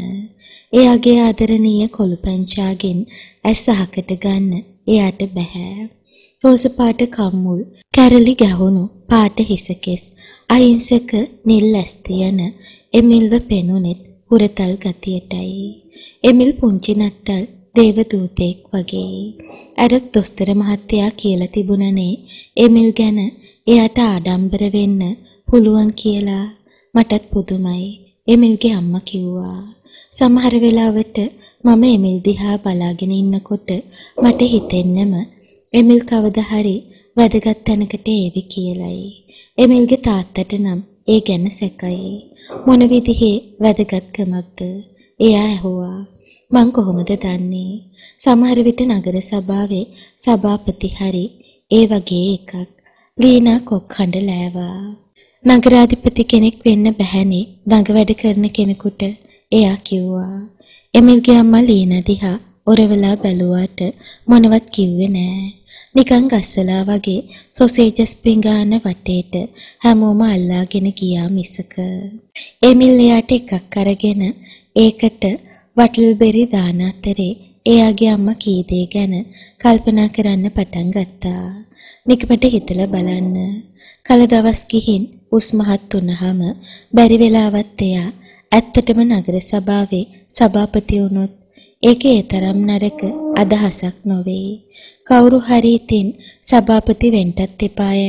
Speaker 1: එයාගේ ආදරණීය කොළු පැංචාගෙන් ඇස් අහකට ගන්න එයාට බෑ. රෝස පාට කම්මුල් කැරලි ගැහුණු පාට හිසකෙස් අහිංසක නිල් ඇස් තියන එමිල්ව පෙනුනෙත් හුරතල් ගතියටයි. එමිල් පුංචි නත්තල් දේව දූතෙක් වගේ. අර දොස්තර මහත්තයා කියලා තිබුණනේ එමිල් ගැන එයාට ආඩම්බර වෙන්න පුළුවන් කියලා මටත් පුදුමයි. එමිල්ගේ අම්මා කිව්වා. සමහර වෙලාවට මම එමිල් දිහා බලාගෙන ඉන්නකොට මට හිතෙන්නම එමිල් කවදා හරි වැදගත් තැනකට ඒවි කියලයි. එමිල්ගේ තාත්තට නම් ඒ ගැන සැකයි. මොන විදිහේ වැදගත්කමක්ද? එයා ඇහුවා. මං කොහොමද දන්නේ? සමහර විට නගර සභාවේ සභාපති හරි ඒ වගේ එකක්. ලීනා කොක්කඬ ලෑවා. නගරාධිපති කෙනෙක් වෙන්න බැහැනේ දඟ වැඩ කරන කෙනෙකුට, එයා කිව්වා. එමිල්ගේ අම්මා ලීනා දිහා ඔරවලා බැලුවාට මොනවත් කිව්වේ නෑ. නිකන් ගස්සලා වගේ සොසේජස් පිඟාන වටේට හැමෝම අල්ලාගෙන ගියා මිසක. එමිල් එයාට එකක් අරගෙන ඒකට වටල්බෙරි දාන අතරේ එයාගේ අම්මා කී දේ ගැන කල්පනා කරන්න පටන් ගත්තා. නිකමට හිතලා බලන්න. කල දවස් ගිහින් උස්මහත් වුණාම බැරි වෙලාවත් එයා ඇත්තටම නගර සභාවේ සභාපති වුණොත් ඒකේ තරම් නරක අදහසක් නොවේ. කවුරු හරි ඉතින් සභාපති වෙන්නත් එපාය.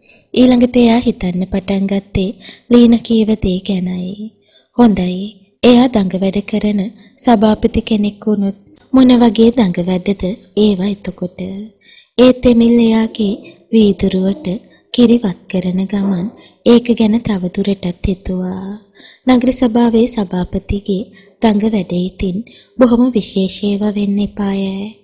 Speaker 1: ඊළඟට එයා හිතන්න පටන් ගත්තේ ලීනා කීව දේ ගැනයි. හොඳයි, එයා දඟ වැඩ කරන සභාපති කෙනෙක් වුණොත් මොන වගේ දඟ වැඩද ඒවා එතකොට? ඒත් එමිල් එයාගේ වීදුරුවට කිරිවත් කරන ගමන් ඒක ගැන තවදුරටත් හිතුවා. නගර සභාවේ සභාපතිගේ දඟ වැඩේ ඉතින් බොහොම විශේෂ ඒවා වෙන්න එපාය.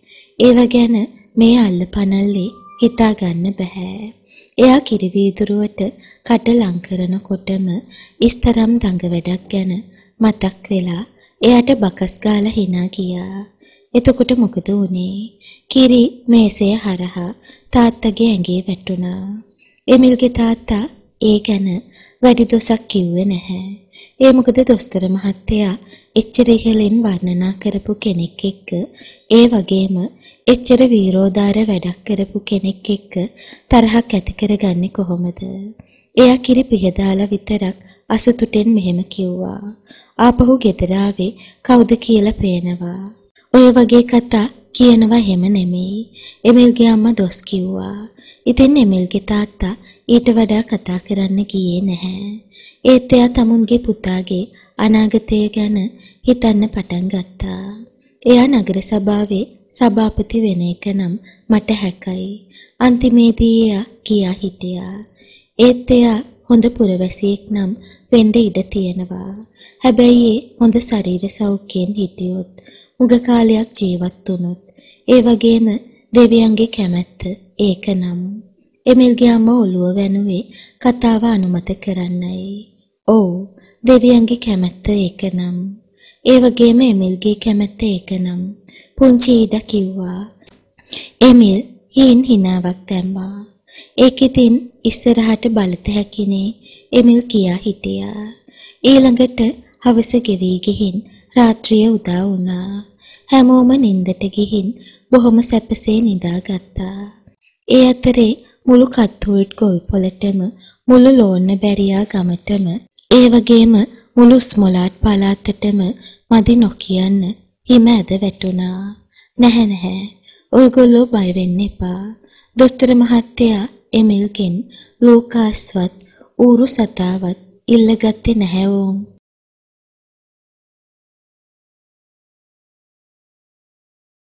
Speaker 1: ඒව ගැන මේ අල්ලපනල්ලේ හිතා ගන්න බෑ. එයා කිරි වීදුරුවට කට ලං කරනකොටම ඉස්තරම් දඟ වැඩක් ගැන මතක් වෙලා එයාට බකස් ගාලා hina ගියා. එතකොට මොකද වුනේ? කිරි මේසය හරහා තාත්තගේ ඇඟේ වැටුණා. එමිල්ගේ තාත්තා ඒ ගැන වැඩි දොසක් කිව්වේ නැහැ. ඒ මොකද දොස්තර මහත්තයා එච්චර ඉහළින් වර්ණනා කරපු කෙනෙක් එක්ක, ඒ වගේම එච්චර වීරෝදාර වැඩක් කරපු කෙනෙක් එක්ක තරහක් ඇති කරගන්නේ කොහොමද? එයා කිරි පිහදාලා විතරක් අසතුටෙන් මෙහෙම කිව්වා. ආපහු ගෙදර ආවේ කවුද කියලා පේනවා. ඔය වගේ කතා කියනවා හැම නෙමෙයි. එමිල්ගේ අම්මා දොස් කිව්වා. ඉතින් එමිල්ගේ තාත්තා ඊට වඩා කතා කරන්න ගියේ නැහැ. ඒත් එයා තමුන්ගේ පුතාගේ අනාගතය ගැන හිතන්න පටන් ගත්තා. එයා නගර සභාවේ සභාපති වෙන එක නම් මට හැකයි. අන්තිමේදී එයා කියා හිටියා. ඒත් එයා හොඳ පුරවැසියෙක් නම් වෙන්න ඉඩ තියෙනවා. හැබැයි ඒ හොඳ ශරීර සෞඛ්‍යයෙන් හිටියොත්, උග කාලයක් ජීවත් වුණොත්, ඒ වගේම දෙවියන්ගේ කැමැත්ත ඒක නම්. එමිල්ගේ අම්මා ඔළුව වැනුවේ කතාව අනුමත කරන්නයි. ඔව්, දෙවියන්ගේ කැමැත්ත ඒක නම්. ඒ වගේම එමිල්ගේ කැමැත්ත ඒක නම්. පුංචි ඊඩා කිව්වා. එමිල් හීන් හිනාවක් දැම්මා. ඒක ඉතින් ඉස්සරහට බලත හැකිනේ, එමිල් කියා හිටියා. ඊළඟට හවස ගෙවි ගිහින් රාත්‍රිය උදා වුණා. හැමෝම නින්දට ගිහින් බොහොම සැපසේ නිදාගත්තා. ඒ අතරේ මුළු කත්තුල්ට් ගොවිපොළටම, මුළු ලෝන්න බැරියා ගමටම, ඒ වගේම මුළු ස්මොලාට් පළාතටම මදි නොකියන්න හිම ඇද වැටුණා. නැහැ නැහැ, ඔයගොල්ලෝ බය වෙන්න එපා. දොස්තර මහත්තයා එමිල්ගෙන් ලූකාස්වත් ඌරු සතාවත් ඉල්ලගත්තේ නැහැ වොම්.